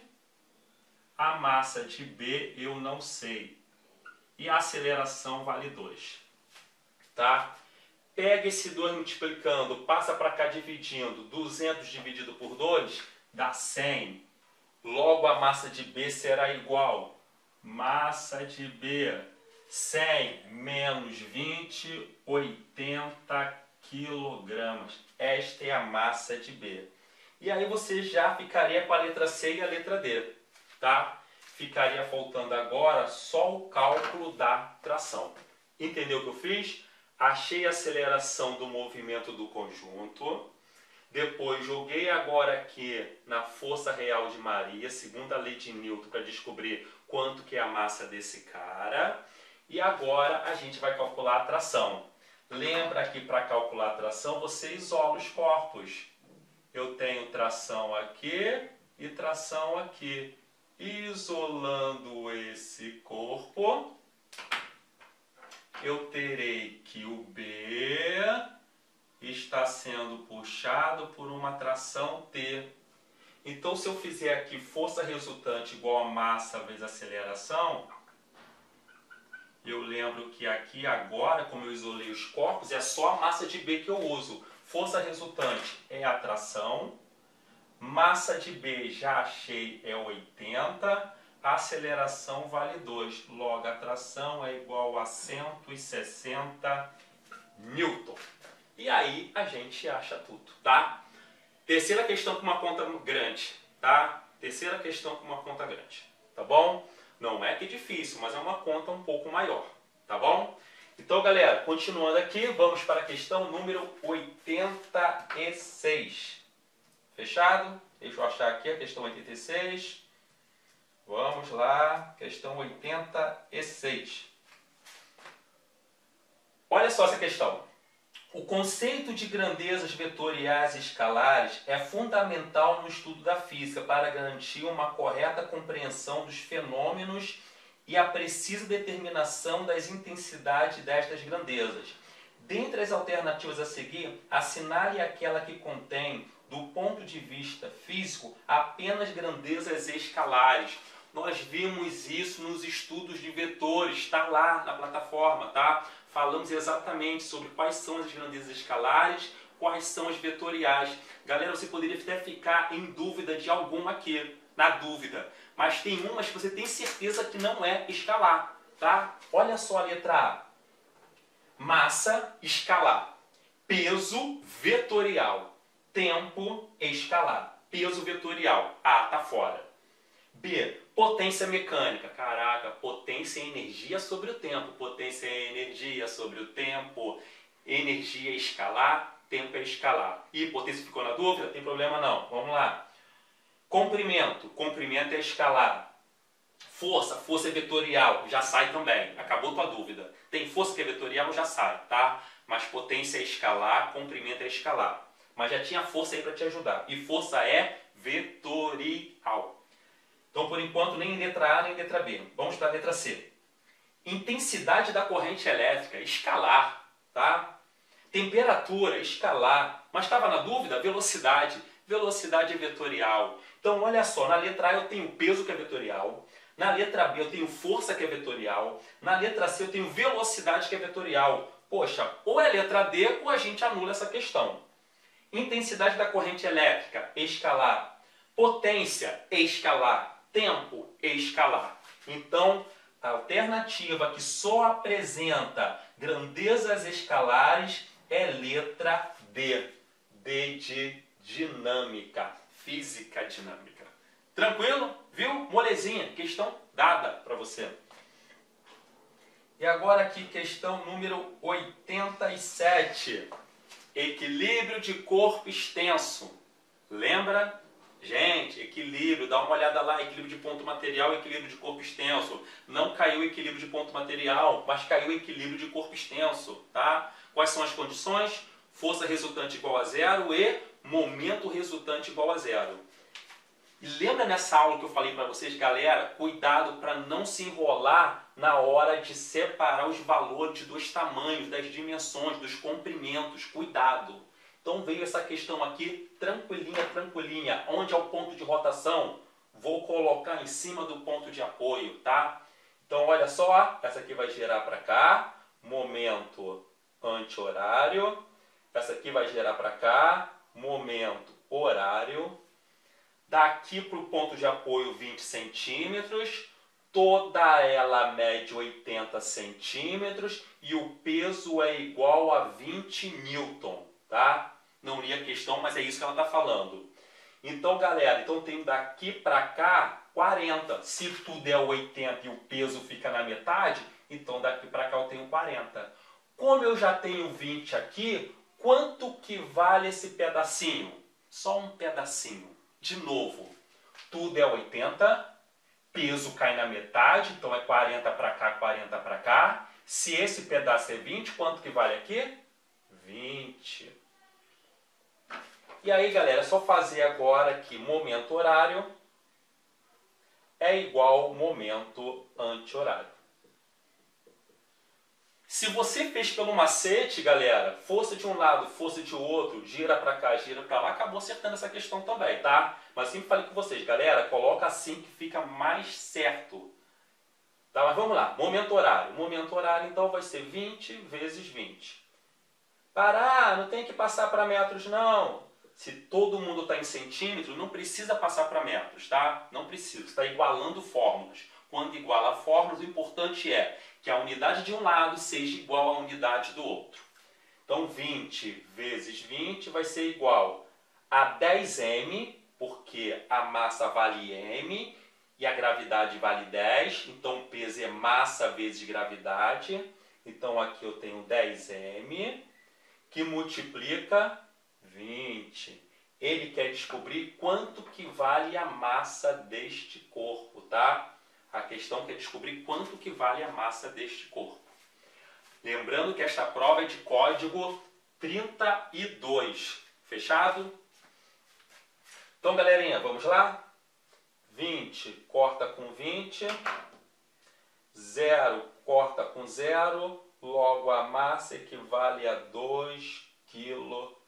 A massa de B eu não sei. E a aceleração vale 2. Tá? Pega esse 2 multiplicando, passa para cá dividindo. 200 dividido por 2 dá 100. Logo a massa de B será igual. Massa de B, 100 menos 20, 80 quilogramas. Esta é a massa de B. E aí você já ficaria com a letra C e a letra D. Tá? Ficaria faltando agora só o cálculo da tração. Entendeu o que eu fiz? Achei a aceleração do movimento do conjunto. Depois joguei agora aqui na força real de Maria, segundo a lei de Newton, para descobrir quanto que é a massa desse cara. E agora a gente vai calcular a tração. Lembra que para calcular a tração você isola os corpos. Eu tenho tração aqui e tração aqui. Isolando esse corpo, eu terei que o B está sendo puxado por uma tração T. Então, se eu fizer aqui força resultante igual a massa vezes aceleração, eu lembro que aqui agora, como eu isolei os corpos, é só a massa de B que eu uso. Força resultante é a tração. Massa de B já achei é 80, a aceleração vale 2, logo a tração é igual a 160 Newton. E aí a gente acha tudo, tá? Terceira questão com uma conta grande, tá? Terceira questão com uma conta grande, tá bom? Não é que é difícil, mas é uma conta um pouco maior, tá bom? Então, galera, continuando aqui, vamos para a questão número 86. Fechado? Deixa eu achar aqui a questão 86. Vamos lá, questão 86. Olha só essa questão. O conceito de grandezas vetoriais e escalares é fundamental no estudo da física para garantir uma correta compreensão dos fenômenos e a precisa determinação das intensidades destas grandezas. Dentre as alternativas a seguir, assinale aquela que contém, do ponto de vista físico, apenas grandezas escalares. Nós vimos isso nos estudos de vetores, está lá na plataforma, tá? Falamos exatamente sobre quais são as grandezas escalares, quais são as vetoriais. Galera, você poderia até ficar em dúvida de alguma aqui, na dúvida. Mas tem umas que você tem certeza que não é escalar, tá? Olha só a letra A. Massa, escalar. Peso, vetorial. Tempo, escalar. Peso vetorial. A, tá fora. B, potência mecânica. Caraca, potência é energia sobre o tempo. Potência é energia sobre o tempo. Energia é escalar, tempo é escalar. E potência ficou na dúvida? Tem problema não. Vamos lá. Comprimento. Comprimento é escalar. Força. Força é vetorial. Já sai também. Acabou tua dúvida. Tem força que é vetorial, já sai, tá? Mas potência é escalar, comprimento é escalar. Mas já tinha força aí para te ajudar. E força é vetorial. Então, por enquanto, nem letra A nem letra B. Vamos para a letra C. Intensidade da corrente elétrica, escalar, tá? Temperatura, escalar. Mas estava na dúvida? Velocidade. Velocidade é vetorial. Então, olha só, na letra A eu tenho peso, que é vetorial. Na letra B eu tenho força, que é vetorial. Na letra C eu tenho velocidade, que é vetorial. Poxa, ou é letra D ou a gente anula essa questão. Intensidade da corrente elétrica, escalar. Potência, escalar. Tempo, escalar. Então, a alternativa que só apresenta grandezas escalares é letra D. D de dinâmica, física dinâmica. Tranquilo? Viu? Molezinha, questão dada para você. E agora aqui, questão número 87. Equilíbrio de corpo extenso. Lembra? Gente, equilíbrio, dá uma olhada lá, equilíbrio de ponto material, equilíbrio de corpo extenso. Não caiu o equilíbrio de ponto material, mas caiu o equilíbrio de corpo extenso, tá? Quais são as condições? Força resultante igual a zero e momento resultante igual a zero. E lembra nessa aula que eu falei para vocês, galera, cuidado para não se enrolar na hora de separar os valores dos tamanhos, das dimensões, dos comprimentos, cuidado. Então veio essa questão aqui, tranquilinha, tranquilinha. Onde é o ponto de rotação? Vou colocar em cima do ponto de apoio, tá? Então olha só, essa aqui vai girar para cá, momento anti-horário. Essa aqui vai girar para cá, momento horário. Daqui para o ponto de apoio 20 centímetros, toda ela mede 80 centímetros e o peso é igual a 20 newton, tá? Não li a questão, mas é isso que ela está falando. Então, galera, então tem daqui para cá 40. Se tudo é 80 e o peso fica na metade, então daqui para cá eu tenho 40. Como eu já tenho 20 aqui, quanto que vale esse pedacinho? Só um pedacinho. De novo, tudo é 80, peso cai na metade, então é 40 para cá, 40 para cá. Se esse pedaço é 20, quanto que vale aqui? 20. E aí, galera, é só fazer agora que momento horário é igual ao momento anti-horário. Se você fez pelo macete, galera, força de um lado, força de outro, gira para cá, gira para lá, acabou acertando essa questão também, tá? Mas sempre falei com vocês, galera, coloca assim que fica mais certo. Tá? Mas vamos lá, momento horário. Momento horário, então, vai ser 20 vezes 20. Parar, não tem que passar para metros, não. Se todo mundo está em centímetros, não precisa passar para metros, tá? Não precisa, está igualando fórmulas. Quando iguala fórmulas, o importante é que a unidade de um lado seja igual à unidade do outro. Então, 20 vezes 20 vai ser igual a 10m, porque a massa vale m e a gravidade vale 10. Então, o peso é massa vezes gravidade. Então, aqui eu tenho 10m, que multiplica 20. Ele quer descobrir quanto que vale a massa deste corpo, tá? A questão quer descobrir quanto que vale a massa deste corpo. Lembrando que esta prova é de código 32. Fechado? Então, galerinha, vamos lá? 20 corta com 20. 0 corta com 0. Logo, a massa equivale a 2 kg.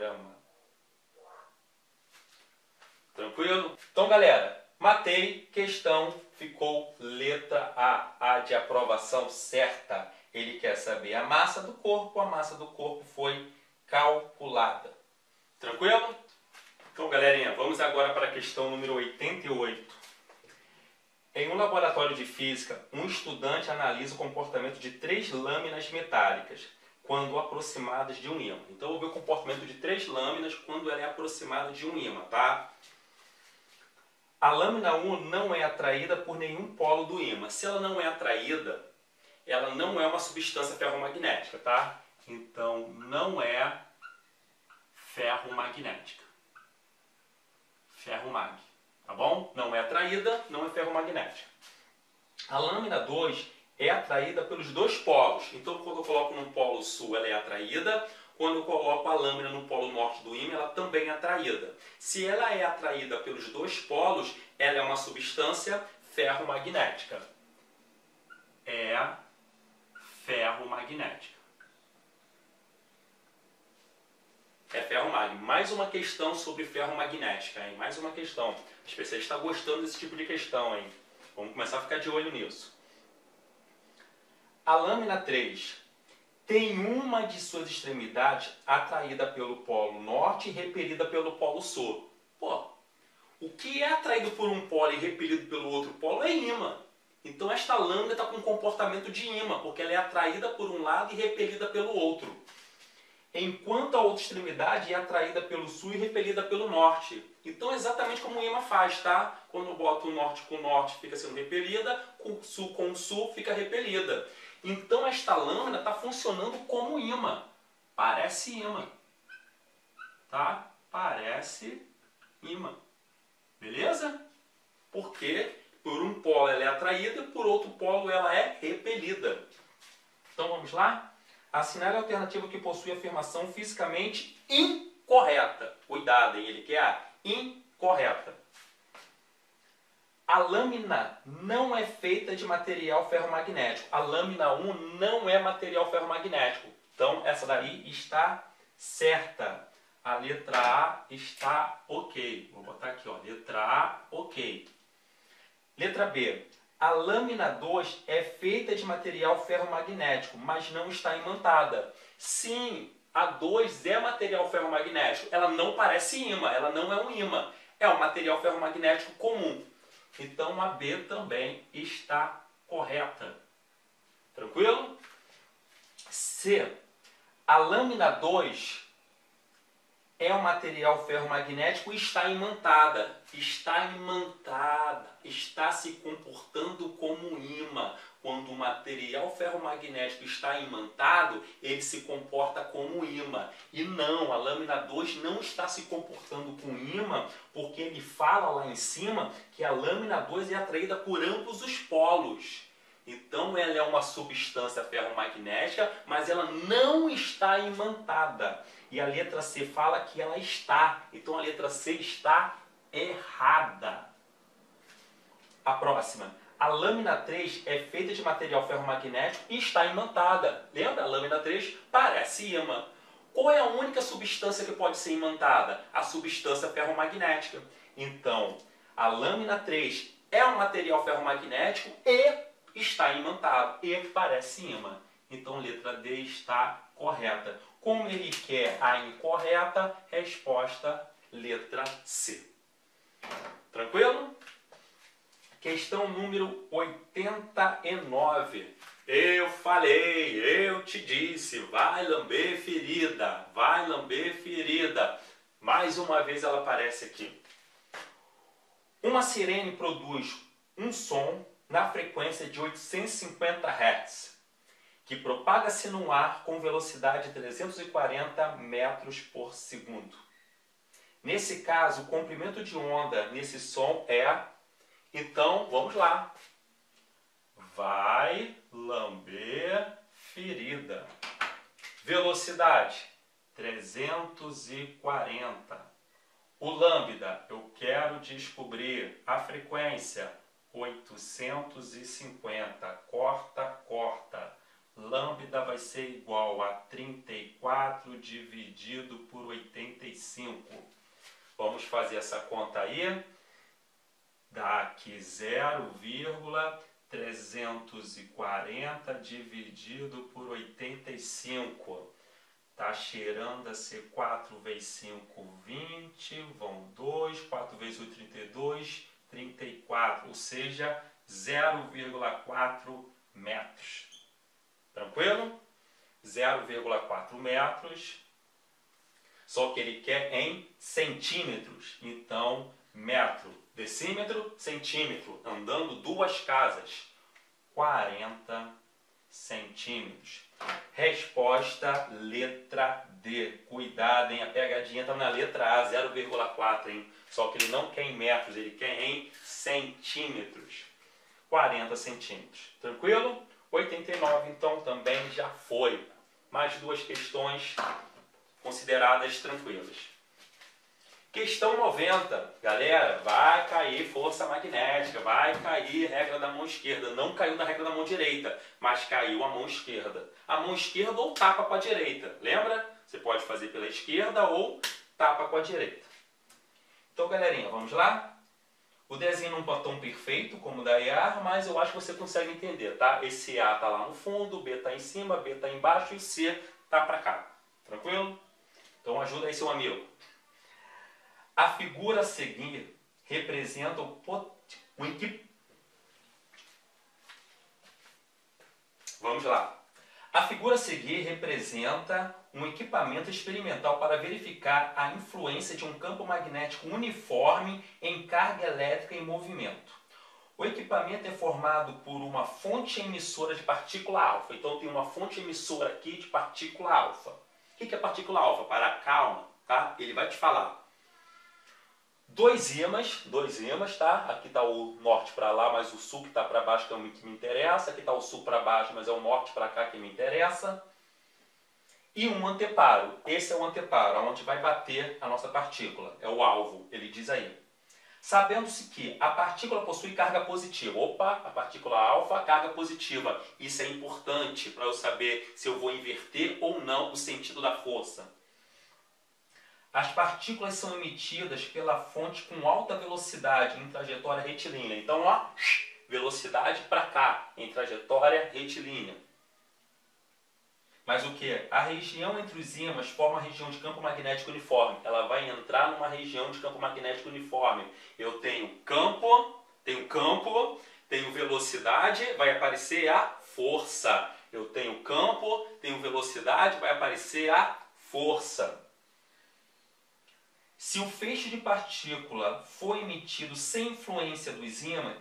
Tranquilo? Então, galera, matei, questão ficou letra A. A de aprovação certa. Ele quer saber a massa do corpo foi calculada. Tranquilo? Então, galerinha, vamos agora para a questão número 88. Em um laboratório de física, um estudante analisa o comportamento de 3 lâminas metálicas quando aproximadas de um ímã. Então, eu vou ver o comportamento de 3 lâminas quando ela é aproximada de um ímã, tá? A lâmina 1 não é atraída por nenhum polo do ímã. Se ela não é atraída, ela não é uma substância ferromagnética, tá? Então, não é ferromagnética. Ferromag, tá bom? Não é atraída, não é ferromagnética. A lâmina 2 é atraída pelos 2 polos. Então, quando eu coloco no polo sul, ela é atraída. Quando eu coloco a lâmina no polo norte do ímã, ela também é atraída. Se ela é atraída pelos dois polos, ela é uma substância ferromagnética. É ferromagnética. É ferromagnética. Mais uma questão sobre ferromagnética, hein? Mais uma questão. As pessoas estão gostando desse tipo de questão, hein? Vamos começar a ficar de olho nisso. A lâmina 3 tem uma de suas extremidades atraída pelo polo norte e repelida pelo polo sul. Pô, o que é atraído por um polo e repelido pelo outro polo é ímã. Então esta lâmina está com um comportamento de ímã, porque ela é atraída por um lado e repelida pelo outro. Enquanto a outra extremidade é atraída pelo sul e repelida pelo norte. Então é exatamente como o ímã faz, tá? Quando eu boto o norte com o norte fica sendo repelida, o sul com o sul fica repelida. Então esta lâmina está funcionando como ímã. Parece ímã. Tá? Parece ímã. Beleza? Porque por um polo ela é atraída e por outro polo ela é repelida. Então vamos lá? Assinale a alternativa que possui afirmação fisicamente incorreta. Cuidado, hein? Ele quer a incorreta. A lâmina não é feita de material ferromagnético. A lâmina 1 não é material ferromagnético. Então, essa daí está certa. A letra A está ok. Vou botar aqui, ó. Letra A, ok. Letra B. A lâmina 2 é feita de material ferromagnético, mas não está imantada. Sim, a 2 é material ferromagnético. Ela não parece ímã, ela não é um ímã. É um material ferromagnético comum. Então a B também está correta. Tranquilo? C. A lâmina 2 é um material ferromagnético e está imantada. Está imantada. Está se comportando como um ímã. Quando o material ferromagnético está imantado, ele se comporta como ímã. E não, a lâmina 2 não está se comportando como ímã, porque ele fala lá em cima que a lâmina 2 é atraída por ambos os polos. Então ela é uma substância ferromagnética, mas ela não está imantada. E a letra C fala que ela está. Então a letra C está errada. A próxima. A lâmina 3 é feita de material ferromagnético e está imantada. Lembra? A lâmina 3 parece ímã. Qual é a única substância que pode ser imantada? A substância ferromagnética. Então, a lâmina 3 é um material ferromagnético e está imantado. E parece ímã. Então, letra D está correta. Como ele quer a incorreta, resposta letra C. Tranquilo? Questão número 89. Eu falei, eu te disse, vai lamber ferida, vai lamber ferida. Mais uma vez ela aparece aqui. Uma sirene produz um som na frequência de 850 Hz, que propaga-se no ar com velocidade de 340 metros por segundo. Nesse caso, o comprimento de onda nesse som é... Então, vamos lá. Vai lamber ferida. Velocidade, 340. O lambda, eu quero descobrir. A frequência, 850. Corta, corta. Lambda vai ser igual a 34 dividido por 85. Vamos fazer essa conta aí. Dá aqui 0,340 dividido por 85. Está cheirando a ser 4 vezes 5, 20. Vão 2. 4 vezes 8, 32. 34. Ou seja, 0,4 metros. Tranquilo? 0,4 metros. Só que ele quer em centímetros. Então, metro, decímetro, centímetro. Andando duas casas. 40 centímetros. Resposta letra D. Cuidado, hein? A pegadinha está na letra A, 0,4, hein? Só que ele não quer em metros, ele quer em centímetros. 40 centímetros. Tranquilo? 89, então, também já foi. Mais duas questões consideradas tranquilas. Questão 90, galera, vai cair força magnética, vai cair regra da mão esquerda. Não caiu na regra da mão direita, mas caiu a mão esquerda. A mão esquerda ou tapa com a direita, lembra? Você pode fazer pela esquerda ou tapa com a direita. Então, galerinha, vamos lá? O desenho não está tão perfeito como o da EAR, mas eu acho que você consegue entender, tá? Esse A está lá no fundo, B está em cima, B está embaixo e C está para cá. Tranquilo? Então ajuda aí seu amigo. A figura a seguir representa Vamos lá. A figura a seguir representa um equipamento experimental para verificar a influência de um campo magnético uniforme em carga elétrica em movimento. O equipamento é formado por uma fonte emissora de partícula alfa. Então tem uma fonte emissora aqui de partícula alfa. O que é partícula alfa? Para calma, tá? Ele vai te falar. Dois ímãs, tá? Aqui está o norte para lá, mas o sul que está para baixo que é o que me interessa. Aqui está o sul para baixo, mas é o norte para cá que me interessa. E um anteparo. Esse é o anteparo, onde vai bater a nossa partícula. É o alvo, ele diz aí. Sabendo-se que a partícula possui carga positiva. Opa, a partícula alfa, carga positiva. Isso é importante para eu saber se eu vou inverter ou não o sentido da força. As partículas são emitidas pela fonte com alta velocidade em trajetória retilínea. Então, ó, velocidade para cá, em trajetória retilínea. Mas o que? A região entre os ímãs forma a região de campo magnético uniforme. Ela vai entrar numa região de campo magnético uniforme. Eu tenho campo, tenho velocidade, vai aparecer a força. Eu tenho campo, tenho velocidade, vai aparecer a força. Se o feixe de partícula for emitido sem influência dos ímãs,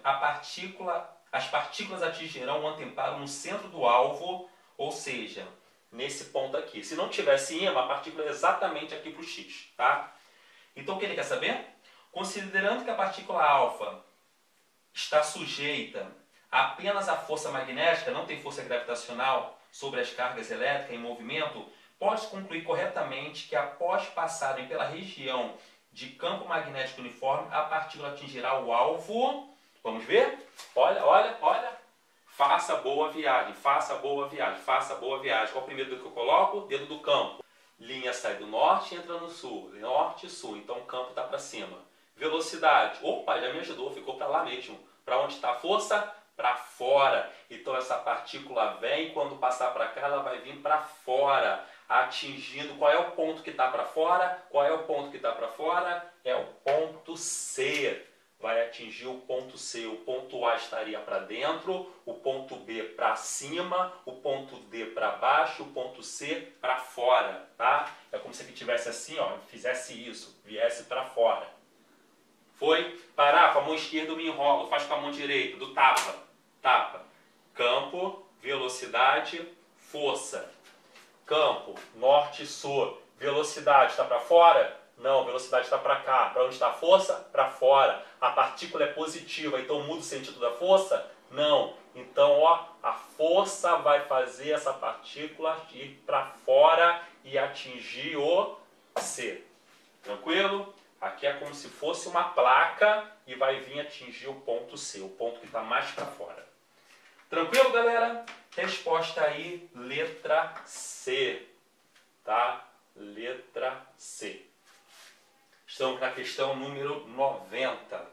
as partículas atingirão um anteparo no centro do alvo, ou seja, nesse ponto aqui. Se não tivesse ímã, a partícula é exatamente aqui para o X, tá? Então o que ele quer saber? Considerando que a partícula alfa está sujeita apenas à força magnética, não tem força gravitacional sobre as cargas elétricas em movimento, pode-se concluir corretamente que após passarem pela região de campo magnético uniforme, a partícula atingirá o alvo. Vamos ver? Olha. Faça boa viagem, faça boa viagem, faça boa viagem. Qual é o primeiro dedo que eu coloco? Dedo do campo. Linha sai do norte e entra no sul. Norte e sul, então o campo está para cima. Velocidade. Opa, já me ajudou, ficou para lá mesmo. Para onde está a força? Para fora. Então essa partícula vem, quando passar para cá, ela vai vir para fora. Atingindo, qual é o ponto que está para fora? Qual é o ponto que está para fora? É o ponto C. Vai atingir o ponto C. O ponto A estaria para dentro, o ponto B para cima, o ponto D para baixo, o ponto C para fora, tá? É como se aqui tivesse assim, ó, fizesse isso, viesse para fora. Foi? Parar, com a mão esquerda eu me enrolo, faz com a mão direita, do tapa. Tapa. Campo, velocidade, força. Campo, norte e sul. Velocidade está para fora? Não, velocidade está para cá. Para onde está a força? Para fora. A partícula é positiva, então muda o sentido da força? Não. Então, ó, a força vai fazer essa partícula ir para fora e atingir o C. Tranquilo? Aqui é como se fosse uma placa e vai vir atingir o ponto C, o ponto que está mais para fora. Tranquilo, galera? Resposta aí, letra C. Tá? Letra C. Estamos na questão número 90.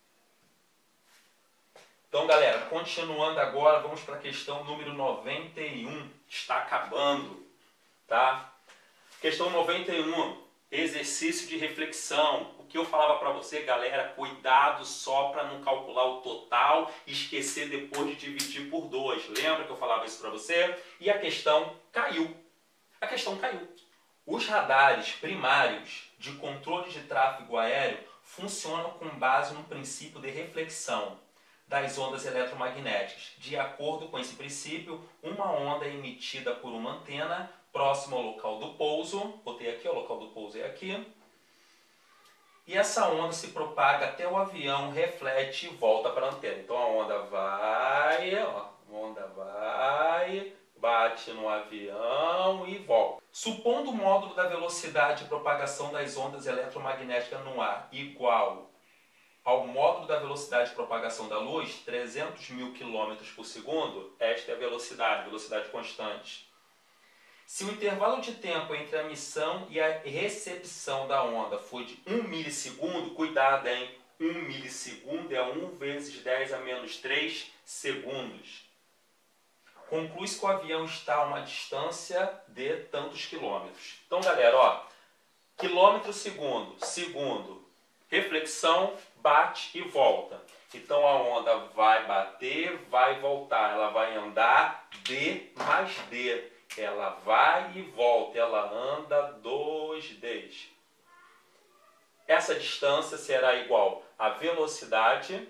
Então, galera, continuando agora, vamos para a questão número 91. Está acabando, tá? Questão 91, exercício de reflexão. O que eu falava para você, galera, cuidado só para não calcular o total e esquecer depois de dividir por 2. Lembra que eu falava isso para você? E a questão caiu. A questão caiu. Os radares primários de controle de tráfego aéreo funcionam com base no princípio de reflexão das ondas eletromagnéticas. De acordo com esse princípio, uma onda é emitida por uma antena próxima ao local do pouso. Botei aqui, o local do pouso é aqui. E essa onda se propaga até o avião, reflete e volta para a antena. Então a onda vai, bate no avião e volta. Supondo o módulo da velocidade de propagação das ondas eletromagnéticas no ar igual ao módulo da velocidade de propagação da luz, 300.000 km por segundo, esta é a velocidade constante. Se o intervalo de tempo entre a emissão e a recepção da onda for de 1 milissegundo, cuidado, hein? 1 milissegundo é 1 vezes 10 a menos 3 segundos. Conclui-se que o avião está a uma distância de tantos quilômetros. Então, galera, ó, quilômetro segundo, reflexão, bate e volta. Então a onda vai bater, vai voltar, ela vai andar D mais D. Ela vai e volta, ela anda 2Ds. Essa distância será igual à velocidade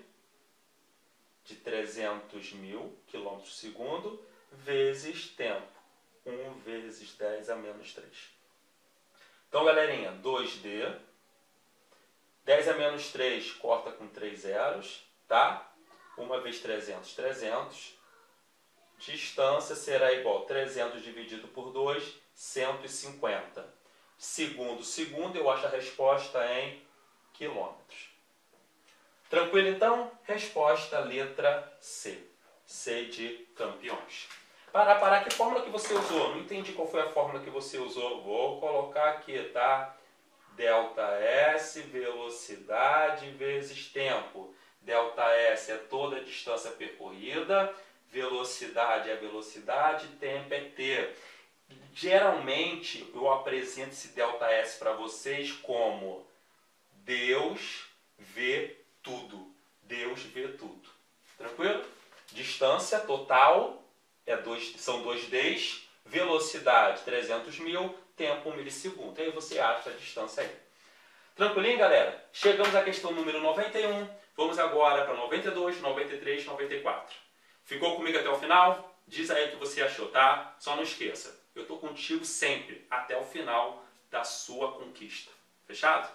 de 300.000 km por segundo vezes tempo. 1 vezes 10 a menos 3. Então, galerinha, 2D. 10 a menos 3 corta com 3 zeros, tá? 1 vezes 300, 300. Distância será igual a 300 dividido por 2, 150. Segundo, eu acho a resposta em quilômetros. Tranquilo, então? Resposta letra C. C de campeões. Para, que fórmula que você usou? Não entendi qual foi a fórmula que você usou. Vou colocar aqui, tá? Delta S, velocidade vezes tempo. Delta S é toda a distância percorrida. Velocidade é velocidade, tempo é T. Geralmente eu apresento esse delta S para vocês como Deus vê tudo. Deus vê tudo. Tranquilo? Distância total são 2Ds. Velocidade 300.000, tempo 1 milissegundo. Aí você acha a distância aí. Tranquilinho, galera? Chegamos à questão número 91. Vamos agora para 92, 93, 94. Ficou comigo até o final? Diz aí o que você achou, tá? Só não esqueça, eu estou contigo sempre, até o final da sua conquista. Fechado?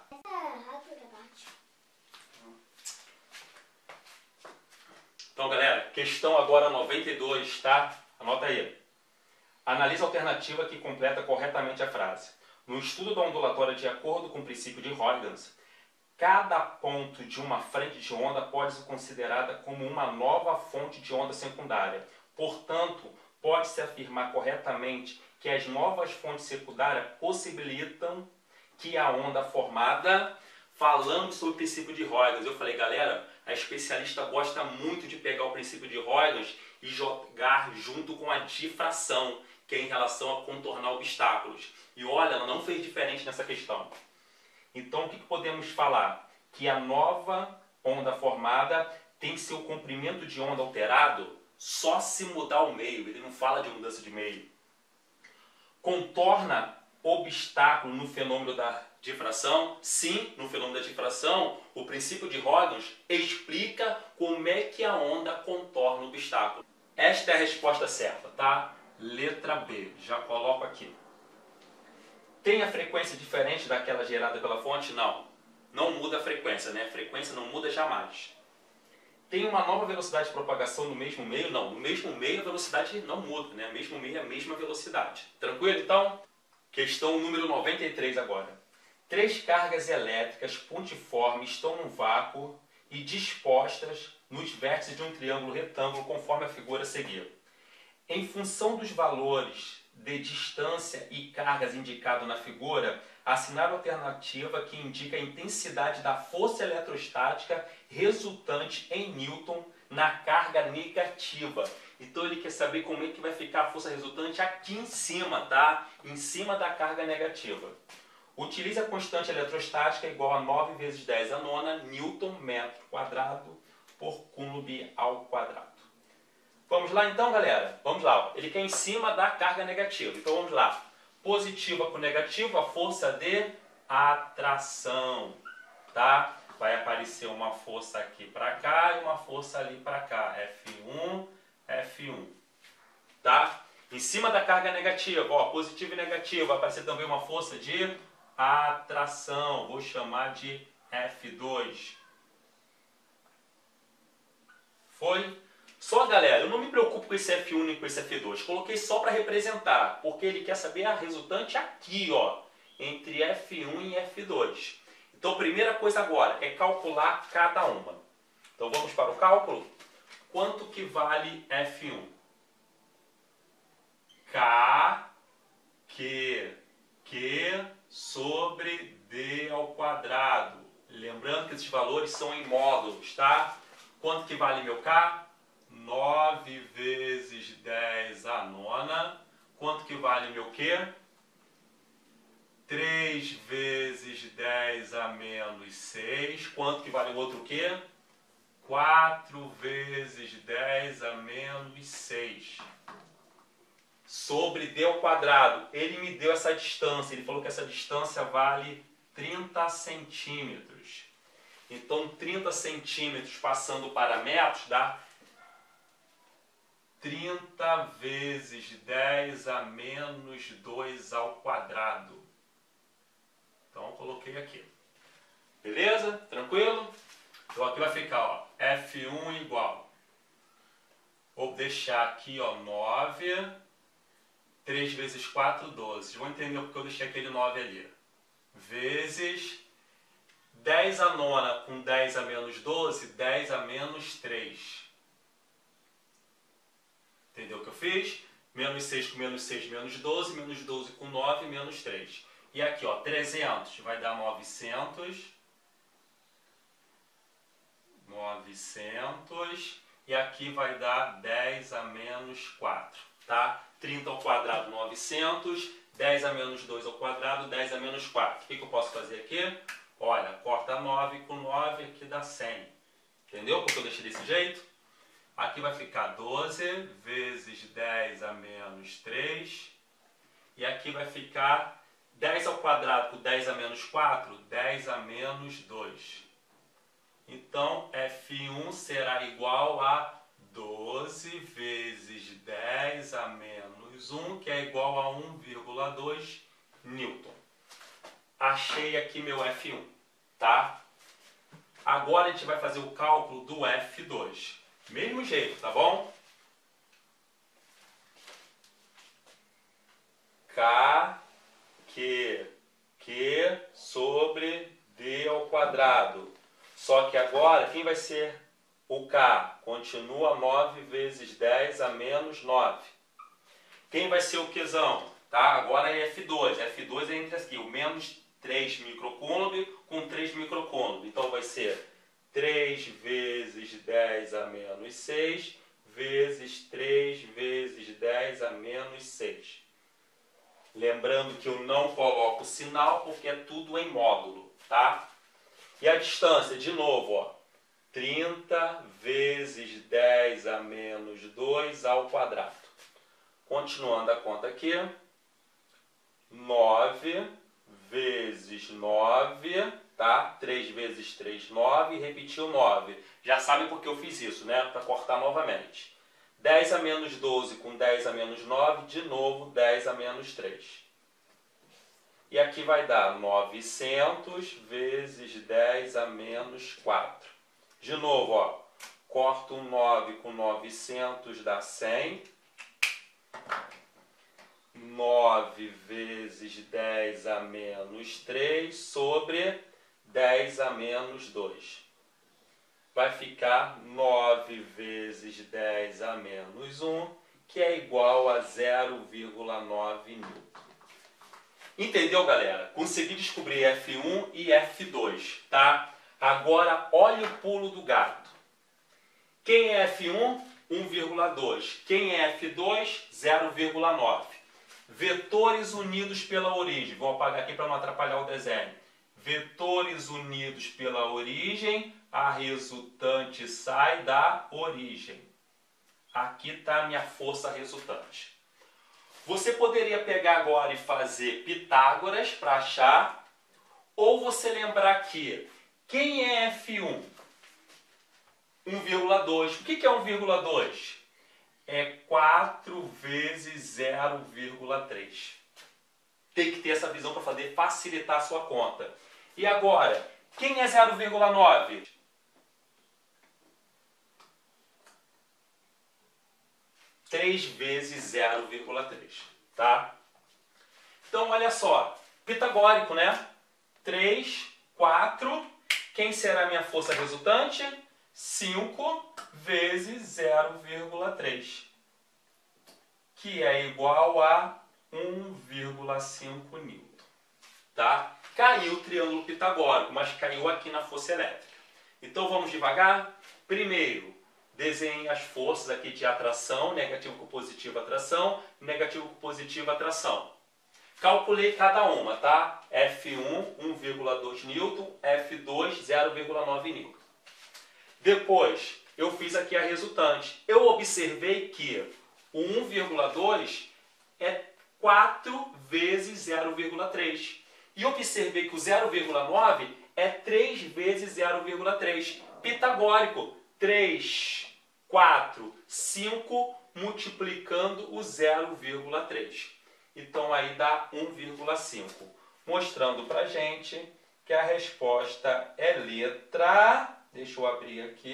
Então, galera, questão agora 92, tá? Anota aí. Analise a alternativa que completa corretamente a frase. No estudo da ondulatória de acordo com o princípio de Huygens, cada ponto de uma frente de onda pode ser considerada como uma nova fonte de onda secundária. Portanto, pode-se afirmar corretamente que as novas fontes secundárias possibilitam que a onda formada... Falando sobre o princípio de Huygens, eu falei, galera, a especialista gosta muito de pegar o princípio de Huygens e jogar junto com a difração, que é em relação a contornar obstáculos. E olha, ela não fez diferente nessa questão. Então, o que podemos falar? Que a nova onda formada tem seu comprimento de onda alterado só se mudar o meio. Ele não fala de mudança de meio. Contorna obstáculo no fenômeno da difração? Sim, no fenômeno da difração, o princípio de Huygens explica como é que a onda contorna o obstáculo. Esta é a resposta certa, tá? Letra B. Já coloco aqui. Tem a frequência diferente daquela gerada pela fonte? Não. Não muda a frequência, né? A frequência não muda jamais. Tem uma nova velocidade de propagação no mesmo meio? Não. No mesmo meio a velocidade não muda, né? O mesmo meio é a mesma velocidade. Tranquilo, então? Questão número 93 agora. 3 cargas elétricas pontiformes estão no vácuo e dispostas nos vértices de um triângulo retângulo conforme a figura a seguir. Em função dos valores de distância e cargas indicados na figura, assinar a alternativa que indica a intensidade da força eletrostática resultante em Newton na carga negativa. Então ele quer saber como é que vai ficar a força resultante aqui em cima, tá? Em cima da carga negativa. Utilize a constante eletrostática igual a 9 vezes 10 a nona Newton metro quadrado por Coulomb ao quadrado. Vamos lá então, galera? Vamos lá. Ele quer em cima da carga negativa. Então vamos lá. Positiva com negativo, a força de atração, tá? Vai aparecer uma força aqui para cá e uma força ali para cá. F1, F1. Tá? Em cima da carga negativa, ó, positivo e negativo, vai aparecer também uma força de atração. Vou chamar de F2. Foi? Só, galera, eu não me preocupo com esse F1 nem com esse F2. Coloquei só para representar, porque ele quer saber a resultante aqui, ó, entre F1 e F2. Então, primeira coisa agora é calcular cada uma. Então, vamos para o cálculo. Quanto que vale F1? K, Q sobre D ao quadrado. Lembrando que esses valores são em módulos, tá? Quanto que vale meu K? 9 vezes 10 à nona. Quanto que vale meu Q? 3 vezes 10 a menos 6. Quanto que vale o outro Q? 4 vezes 10 a menos 6. Sobre D ao quadrado. Ele me deu essa distância. Ele falou que essa distância vale 30 centímetros. Então, 30 centímetros passando para metros dá 30 vezes 10 a menos 2 ao quadrado. Então, eu coloquei aqui. Beleza? Tranquilo? Então, aqui vai ficar, ó, F1 igual. Vou deixar aqui, ó, 9. 3 vezes 4, 12. Vocês vão entender porque eu deixei aquele 9 ali. Vezes 10 à nona com 10 a menos 12, 10 a menos 3. Entendeu o que eu fiz? Menos 6 com menos 6, menos 12. Menos 12 com 9, menos 3. E aqui, ó, 300 vai dar 900. 900. E aqui vai dar 10 a menos 4. Tá? 30 ao quadrado, 900. 10 a menos 2 ao quadrado, 10 a menos 4. O que eu posso fazer aqui? Olha, corta 9 com 9, aqui dá 100. Entendeu? Porque eu deixei desse jeito. Aqui vai ficar 12 vezes 10 a menos 3. E aqui vai ficar 10 ao quadrado com 10 a menos 4, 10 a menos 2. Então, F1 será igual a 12 vezes 10 a menos 1, que é igual a 1,2 Newton. Achei aqui meu F1, tá? Agora a gente vai fazer o cálculo do F2. Mesmo jeito, tá bom? K, Q sobre D ao quadrado. Só que agora, quem vai ser o K? Continua 9 vezes 10 a menos 9. Quem vai ser o Qzão? Tá? Agora é F2. F2 é entre aqui, o menos 3 microcoulomb com 3 microcoulomb. Então vai ser 3 vezes 10 a menos 6 vezes 3 vezes 10 a menos 6. Lembrando que eu não coloco sinal porque é tudo em módulo, tá? E a distância, de novo, ó, 30 vezes 10 a menos 2 ao quadrado. Continuando a conta aqui, 9 vezes 9, tá? 3 vezes 3, 9, e repetiu 9. Já sabe por que eu fiz isso, né? Para cortar novamente. 10 a menos 12 com 10 a menos 9, de novo 10 a menos 3. E aqui vai dar 900 vezes 10 a menos 4. De novo, ó, corto um 9 com 900 dá 100. 9 vezes 10 a menos 3 sobre 10 a menos 2. Vai ficar 9 vezes 10 a menos 1, que é igual a 0,9 Newton. Entendeu, galera? Consegui descobrir F1 e F2, tá? Agora, olha o pulo do gato. Quem é F1? 1,2. Quem é F2? 0,9. Vetores unidos pela origem. Vou apagar aqui para não atrapalhar o desenho. Vetores unidos pela origem, a resultante sai da origem. Aqui está a minha força resultante. Você poderia pegar agora e fazer Pitágoras para achar, ou você lembrar que quem é F1? 1,2. O que é 1,2? É 4 vezes 0,3. Tem que ter essa visão para facilitar a sua conta. E agora, quem é 0,9? 3 vezes 0,3, tá? Então, olha só, pitagórico, né? 3, 4, quem será a minha força resultante? 5 vezes 0,3, que é igual a 1,5 newton, tá? Caiu o triângulo pitagórico, mas caiu aqui na força elétrica. Então, vamos devagar. Primeiro, desenhe as forças aqui de atração, negativo com positivo atração, negativo com positivo atração. Calculei cada uma, tá? F1, 1,2 newton, F2, 0,9 newton. Depois, eu fiz aqui a resultante. Eu observei que o 1,2 é 4 vezes 0,3. E observei que o 0,9 é 3 vezes 0,3. Pitagórico. 3, 4, 5 multiplicando o 0,3. Então aí dá 1,5. Mostrando pra gente que a resposta é letra... Deixa eu abrir aqui.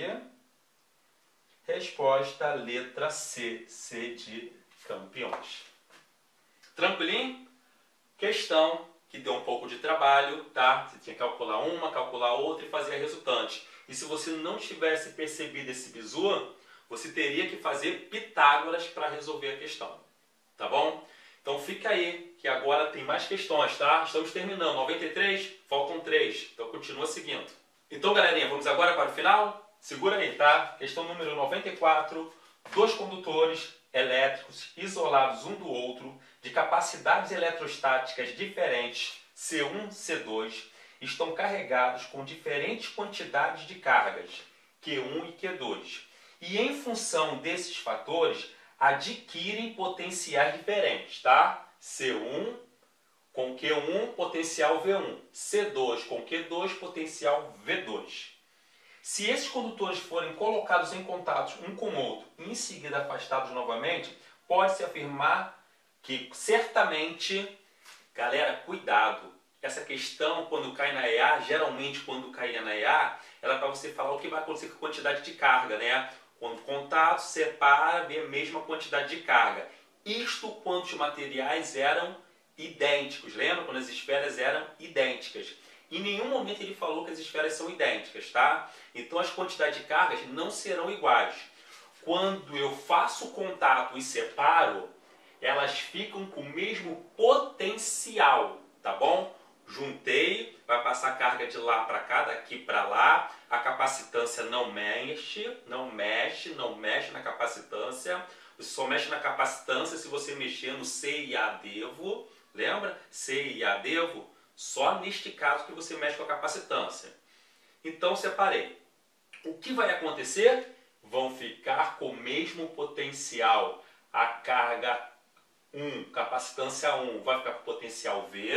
Resposta letra C. C de campeões. Tranquilinho? Questão que deu um pouco de trabalho, tá? Você tinha que calcular uma, calcular outra e fazer a resultante. E se você não tivesse percebido esse bizu, você teria que fazer Pitágoras para resolver a questão. Tá bom? Então fica aí, que agora tem mais questões, tá? Estamos terminando. 93, faltam 3. Então continua seguindo. Então, galerinha, vamos agora para o final? Segura aí, tá? Questão número 94. Dois condutores elétricos isolados um do outro, de capacidades eletrostáticas diferentes, C1, C2, estão carregados com diferentes quantidades de cargas, Q1 e Q2. E em função desses fatores, adquirem potenciais diferentes, tá? C1 com Q1, potencial V1. C2 com Q2, potencial V2. Se esses condutores forem colocados em contato um com o outro e em seguida afastados novamente, pode-se afirmar que certamente, galera, cuidado. Essa questão, quando cai na EA, geralmente quando caía na EA, era para você falar o que vai acontecer com a quantidade de carga, né? Quando o contato separa, vê a mesma quantidade de carga. Isto quando os materiais eram idênticos. Lembra? Quando as esferas eram idênticas. Em nenhum momento ele falou que as esferas são idênticas, tá? Então as quantidades de cargas não serão iguais. Quando eu faço contato e separo, elas ficam com o mesmo potencial, tá bom? Juntei, vai passar carga de lá para cá, daqui para lá. A capacitância não mexe na capacitância. Você só mexe na capacitância se você mexer no C e adêvo. Lembra? C e adêvo. Só neste caso que você mexe com a capacitância. Então, separei. O que vai acontecer? Vão ficar com o mesmo potencial. A carga 1, capacitância 1, vai ficar com potencial V.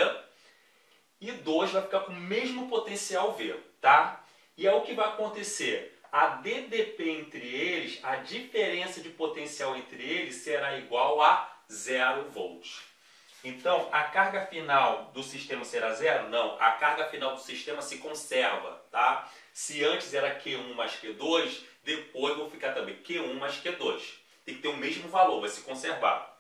E 2 vai ficar com o mesmo potencial V, tá? E é o que vai acontecer. A DDP entre eles, a diferença de potencial entre eles, será igual a 0 volts. Então, a carga final do sistema será zero? Não, a carga final do sistema se conserva, tá? Se antes era Q1 mais Q2, depois vou ficar também Q1 mais Q2. Tem que ter o mesmo valor, vai se conservar.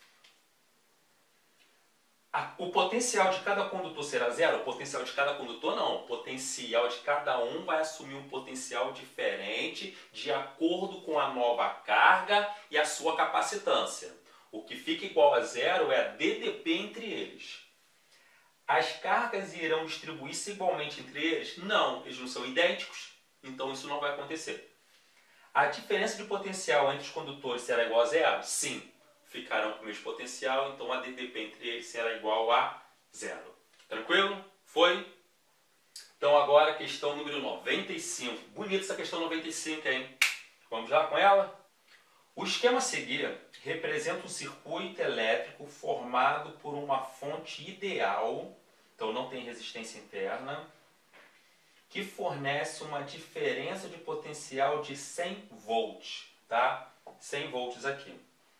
O potencial de cada condutor será zero? O potencial de cada condutor não. O potencial de cada um vai assumir um potencial diferente de acordo com a nova carga e a sua capacitância. O que fica igual a zero é a DDP entre eles. As cargas irão distribuir-se igualmente entre eles? Não, eles não são idênticos, então isso não vai acontecer. A diferença de potencial entre os condutores será igual a zero? Sim, ficarão com o mesmo potencial, então a DDP entre eles será igual a zero. Tranquilo? Foi? Então agora a questão número 95. Bonita essa questão 95, hein? Vamos lá com ela? O esquema a seguir representa um circuito elétrico formado por uma fonte ideal, então não tem resistência interna, que fornece uma diferença de potencial de 100 volts, tá? 100 volts aqui.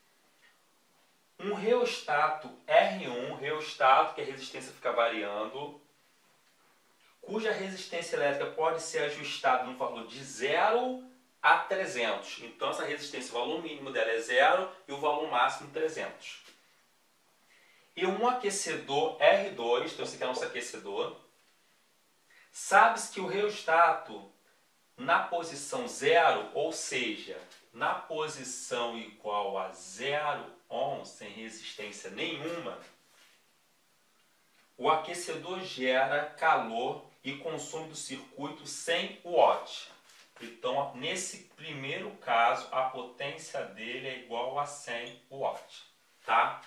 Um reostato R1, reostato que a resistência fica variando, cuja resistência elétrica pode ser ajustada no valor de 0 a 300. Então essa resistência, o valor mínimo dela é 0 e o valor máximo 300. E um aquecedor R2, então esse aqui é o nosso aquecedor. Sabe-se que o reostato na posição 0, ou seja, na posição igual a 0 ohm, sem resistência nenhuma, o aquecedor gera calor e consome do circuito 100 watts. Então, nesse primeiro caso, a potência dele é igual a 100 watts. Tá?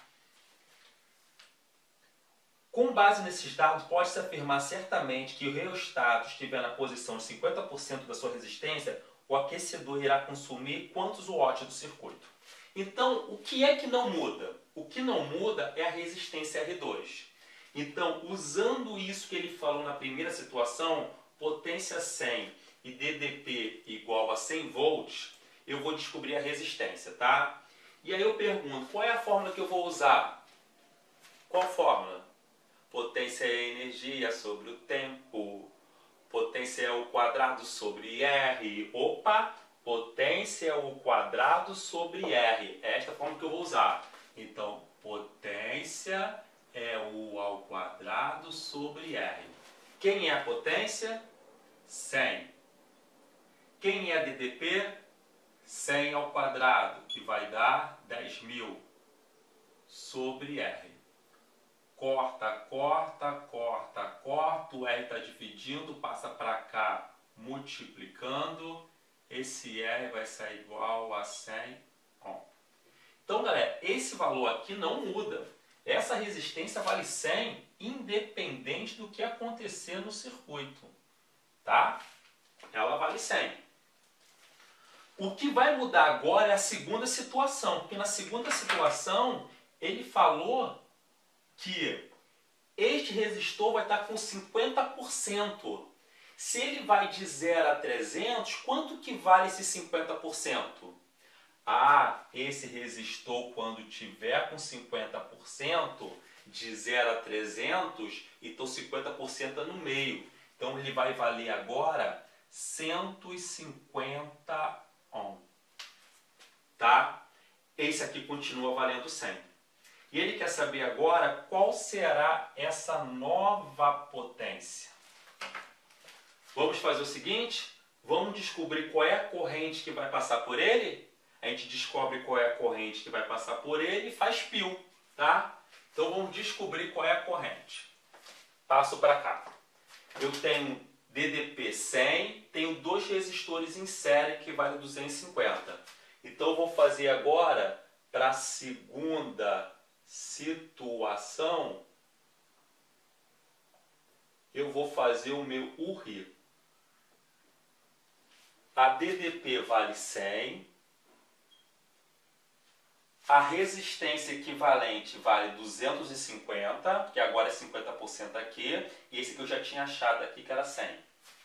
Com base nesses dados, pode-se afirmar certamente que o reostato estiver na posição de 50% da sua resistência, o aquecedor irá consumir quantos watts do circuito? Então, o que é que não muda? O que não muda é a resistência R2. Então, usando isso que ele falou na primeira situação, potência 100 e DDP igual a 100 volts, eu vou descobrir a resistência, tá? E aí eu pergunto, qual é a fórmula que eu vou usar? Qual fórmula? Potência é energia sobre o tempo. Potência é o quadrado sobre R. Opa! Potência é o quadrado sobre R. É esta fórmula que eu vou usar. Então, potência é o ao quadrado sobre R. Quem é a potência? 100. Quem é a DDP? 100 ao quadrado, que vai dar 10.000 sobre R. Corta, corta, corta, corta, o R está dividindo, passa para cá, multiplicando, esse R vai sair igual a 100 ohm. Então, galera, esse valor aqui não muda. Essa resistência vale 100, independente do que acontecer no circuito, tá? Ela vale 100. O que vai mudar agora é a segunda situação, porque na segunda situação ele falou que este resistor vai estar com 50%. Se ele vai de 0 a 300, quanto que vale esse 50%? Ah, esse resistor quando tiver com 50%, de 0 a 300, então 50% é no meio. Então ele vai valer agora 150 ohm. Tá? Esse aqui continua valendo 100. E ele quer saber agora qual será essa nova potência. Vamos fazer o seguinte, vamos descobrir qual é a corrente que vai passar por ele. A gente descobre qual é a corrente que vai passar por ele e faz pio, tá? Então vamos descobrir qual é a corrente. Passo para cá. Eu tenho DDP 100, tenho dois resistores em série que vale 250. Então eu vou fazer agora para a segunda situação, eu vou fazer o meu URI. A DDP vale 100, a resistência equivalente vale 250, que agora é 50% aqui, e esse que eu já tinha achado aqui que era 100.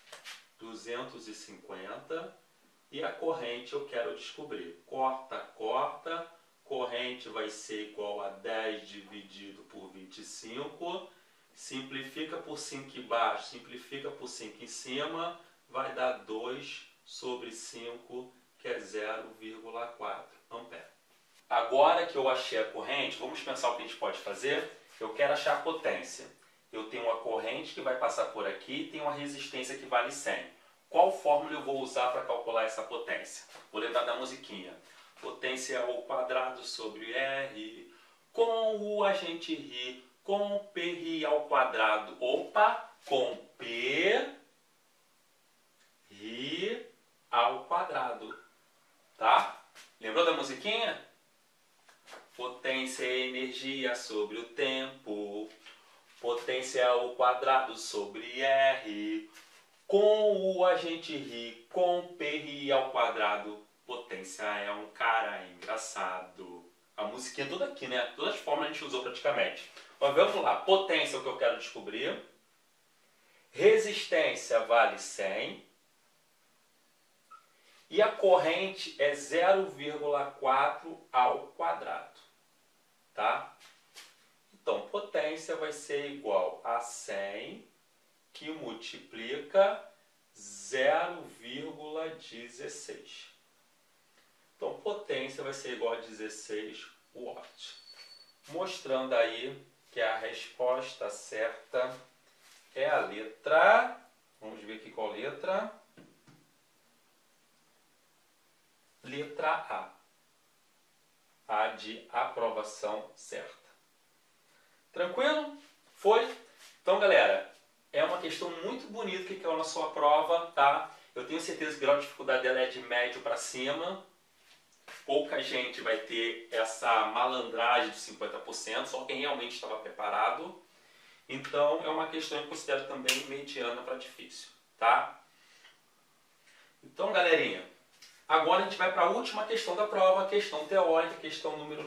250, e a corrente eu quero descobrir. Corta, corta, corrente vai ser igual a 10 dividido por 25, simplifica por 5 embaixo, simplifica por 5 em cima, vai dar 2 sobre 5, que é 0,4 ampere. Agora que eu achei a corrente, vamos pensar o que a gente pode fazer? Eu quero achar a potência. Eu tenho uma corrente que vai passar por aqui e tenho uma resistência que vale 100. Qual fórmula eu vou usar para calcular essa potência? Vou lembrar da musiquinha. Potência ao quadrado sobre R, com U a gente ri, com P ri ao quadrado. Opa, com P ri ao quadrado. Tá? Lembrou da musiquinha? Potência é energia sobre o tempo. Potência ao quadrado sobre R. Com U a gente ri, com P ri ao quadrado. Potência é um cara engraçado. A musiquinha toda aqui, né? Todas as formas a gente usou praticamente. Mas vamos lá. Potência é o que eu quero descobrir. Resistência vale 100. E a corrente é 0,4 ao quadrado. Tá? Então, potência vai ser igual a 100 que multiplica 0,16. Então, potência vai ser igual a 16 watts. Mostrando aí que a resposta certa é a letra... Vamos ver aqui qual letra. Letra A. A de aprovação certa. Tranquilo? Foi? Então, galera, é uma questão muito bonita que caiu na sua prova, tá? Eu tenho certeza que o grau de dificuldade dela é de médio para cima. Pouca gente vai ter essa malandragem de 50%, só quem realmente estava preparado. Então, é uma questão que eu considero também mediana para difícil, tá? Então, galerinha, agora a gente vai para a última questão da prova, a questão teórica, questão número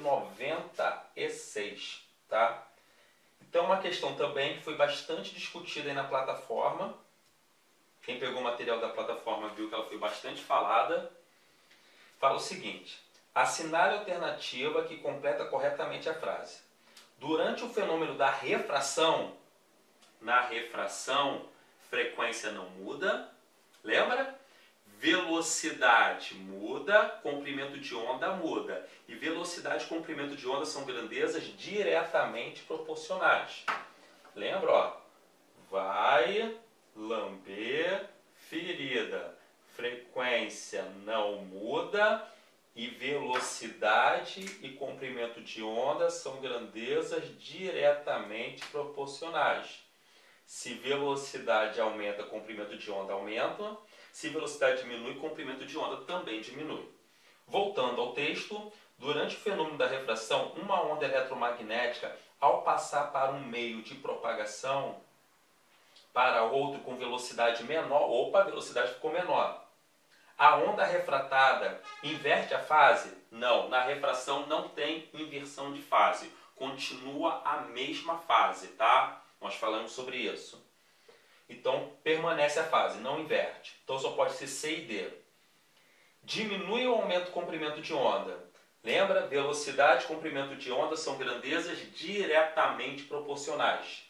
96, tá? Então, uma questão também que foi bastante discutida aí na plataforma. Quem pegou o material da plataforma viu que ela foi bastante falada. Fala o seguinte: assinale a alternativa que completa corretamente a frase. Durante o fenômeno da refração, na refração, frequência não muda. Lembra? Velocidade muda, comprimento de onda muda. E velocidade e comprimento de onda são grandezas diretamente proporcionais. Lembra? Ó, vai lamber ferida. Frequência não muda e velocidade e comprimento de onda são grandezas diretamente proporcionais. Se velocidade aumenta, comprimento de onda aumenta. Se velocidade diminui, comprimento de onda também diminui. Voltando ao texto, durante o fenômeno da refração, uma onda eletromagnética, ao passar para um meio de propagação para outro com velocidade menor, opa, a velocidade ficou menor. A onda refratada inverte a fase? Não, na refração não tem inversão de fase. Continua a mesma fase, tá? Nós falamos sobre isso. Então, permanece a fase, não inverte. Então, só pode ser C e D. Diminui ou aumenta o comprimento de onda? Lembra? Velocidade e comprimento de onda são grandezas diretamente proporcionais.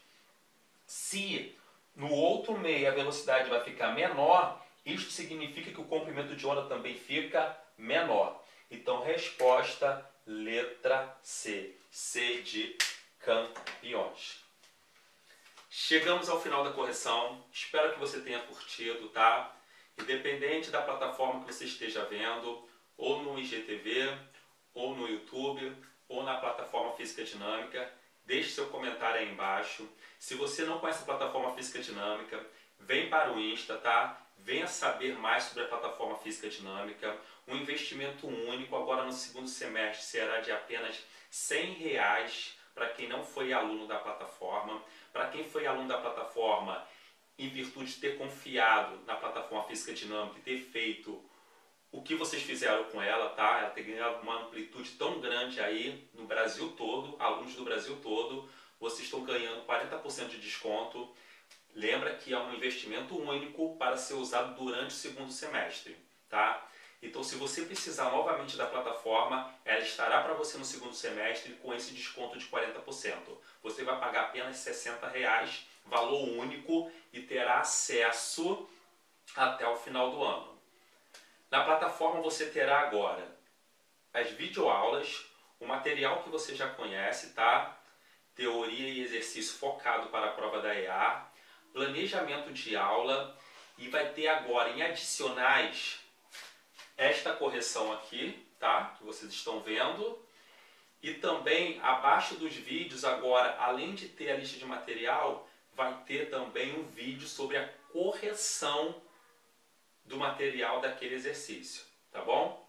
Se no outro meio a velocidade vai ficar menor, isto significa que o comprimento de onda também fica menor. Então, resposta letra C. C de campeões. Chegamos ao final da correção. Espero que você tenha curtido, tá? Independente da plataforma que você esteja vendo, ou no IGTV, ou no YouTube, ou na plataforma Física Dinâmica, deixe seu comentário aí embaixo. Se você não conhece a plataforma Física Dinâmica, vem para o Insta, tá? Venha saber mais sobre a plataforma Física Dinâmica. Um investimento único agora no segundo semestre será de apenas R$100 para quem não foi aluno da plataforma. Para quem foi aluno da plataforma, em virtude de ter confiado na plataforma Física Dinâmica e ter feito o que vocês fizeram com ela, tá? Ela tem ganhado uma amplitude tão grande aí no Brasil todo, alunos do Brasil todo, vocês estão ganhando 40% de desconto. Lembra que é um investimento único para ser usado durante o segundo semestre, tá? Então, se você precisar novamente da plataforma, ela estará para você no segundo semestre com esse desconto de 40%. Você vai pagar apenas R$60, valor único, e terá acesso até o final do ano. Na plataforma você terá agora as videoaulas, o material que você já conhece, tá? Teoria e exercício focado para a prova da EA, planejamento de aula, e vai ter agora em adicionais esta correção aqui, tá? Que vocês estão vendo. E também abaixo dos vídeos agora, além de ter a lista de material, vai ter também um vídeo sobre a correção do material daquele exercício, tá bom?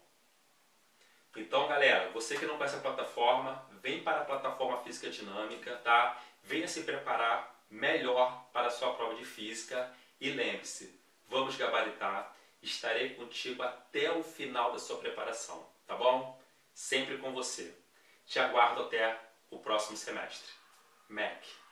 Então, galera, você que não conhece a plataforma, vem para a plataforma Física Dinâmica, tá? Venha se preparar melhor para a sua prova de Física e lembre-se, vamos gabaritar, estarei contigo até o final da sua preparação, tá bom? Sempre com você. Te aguardo até o próximo semestre. Mac.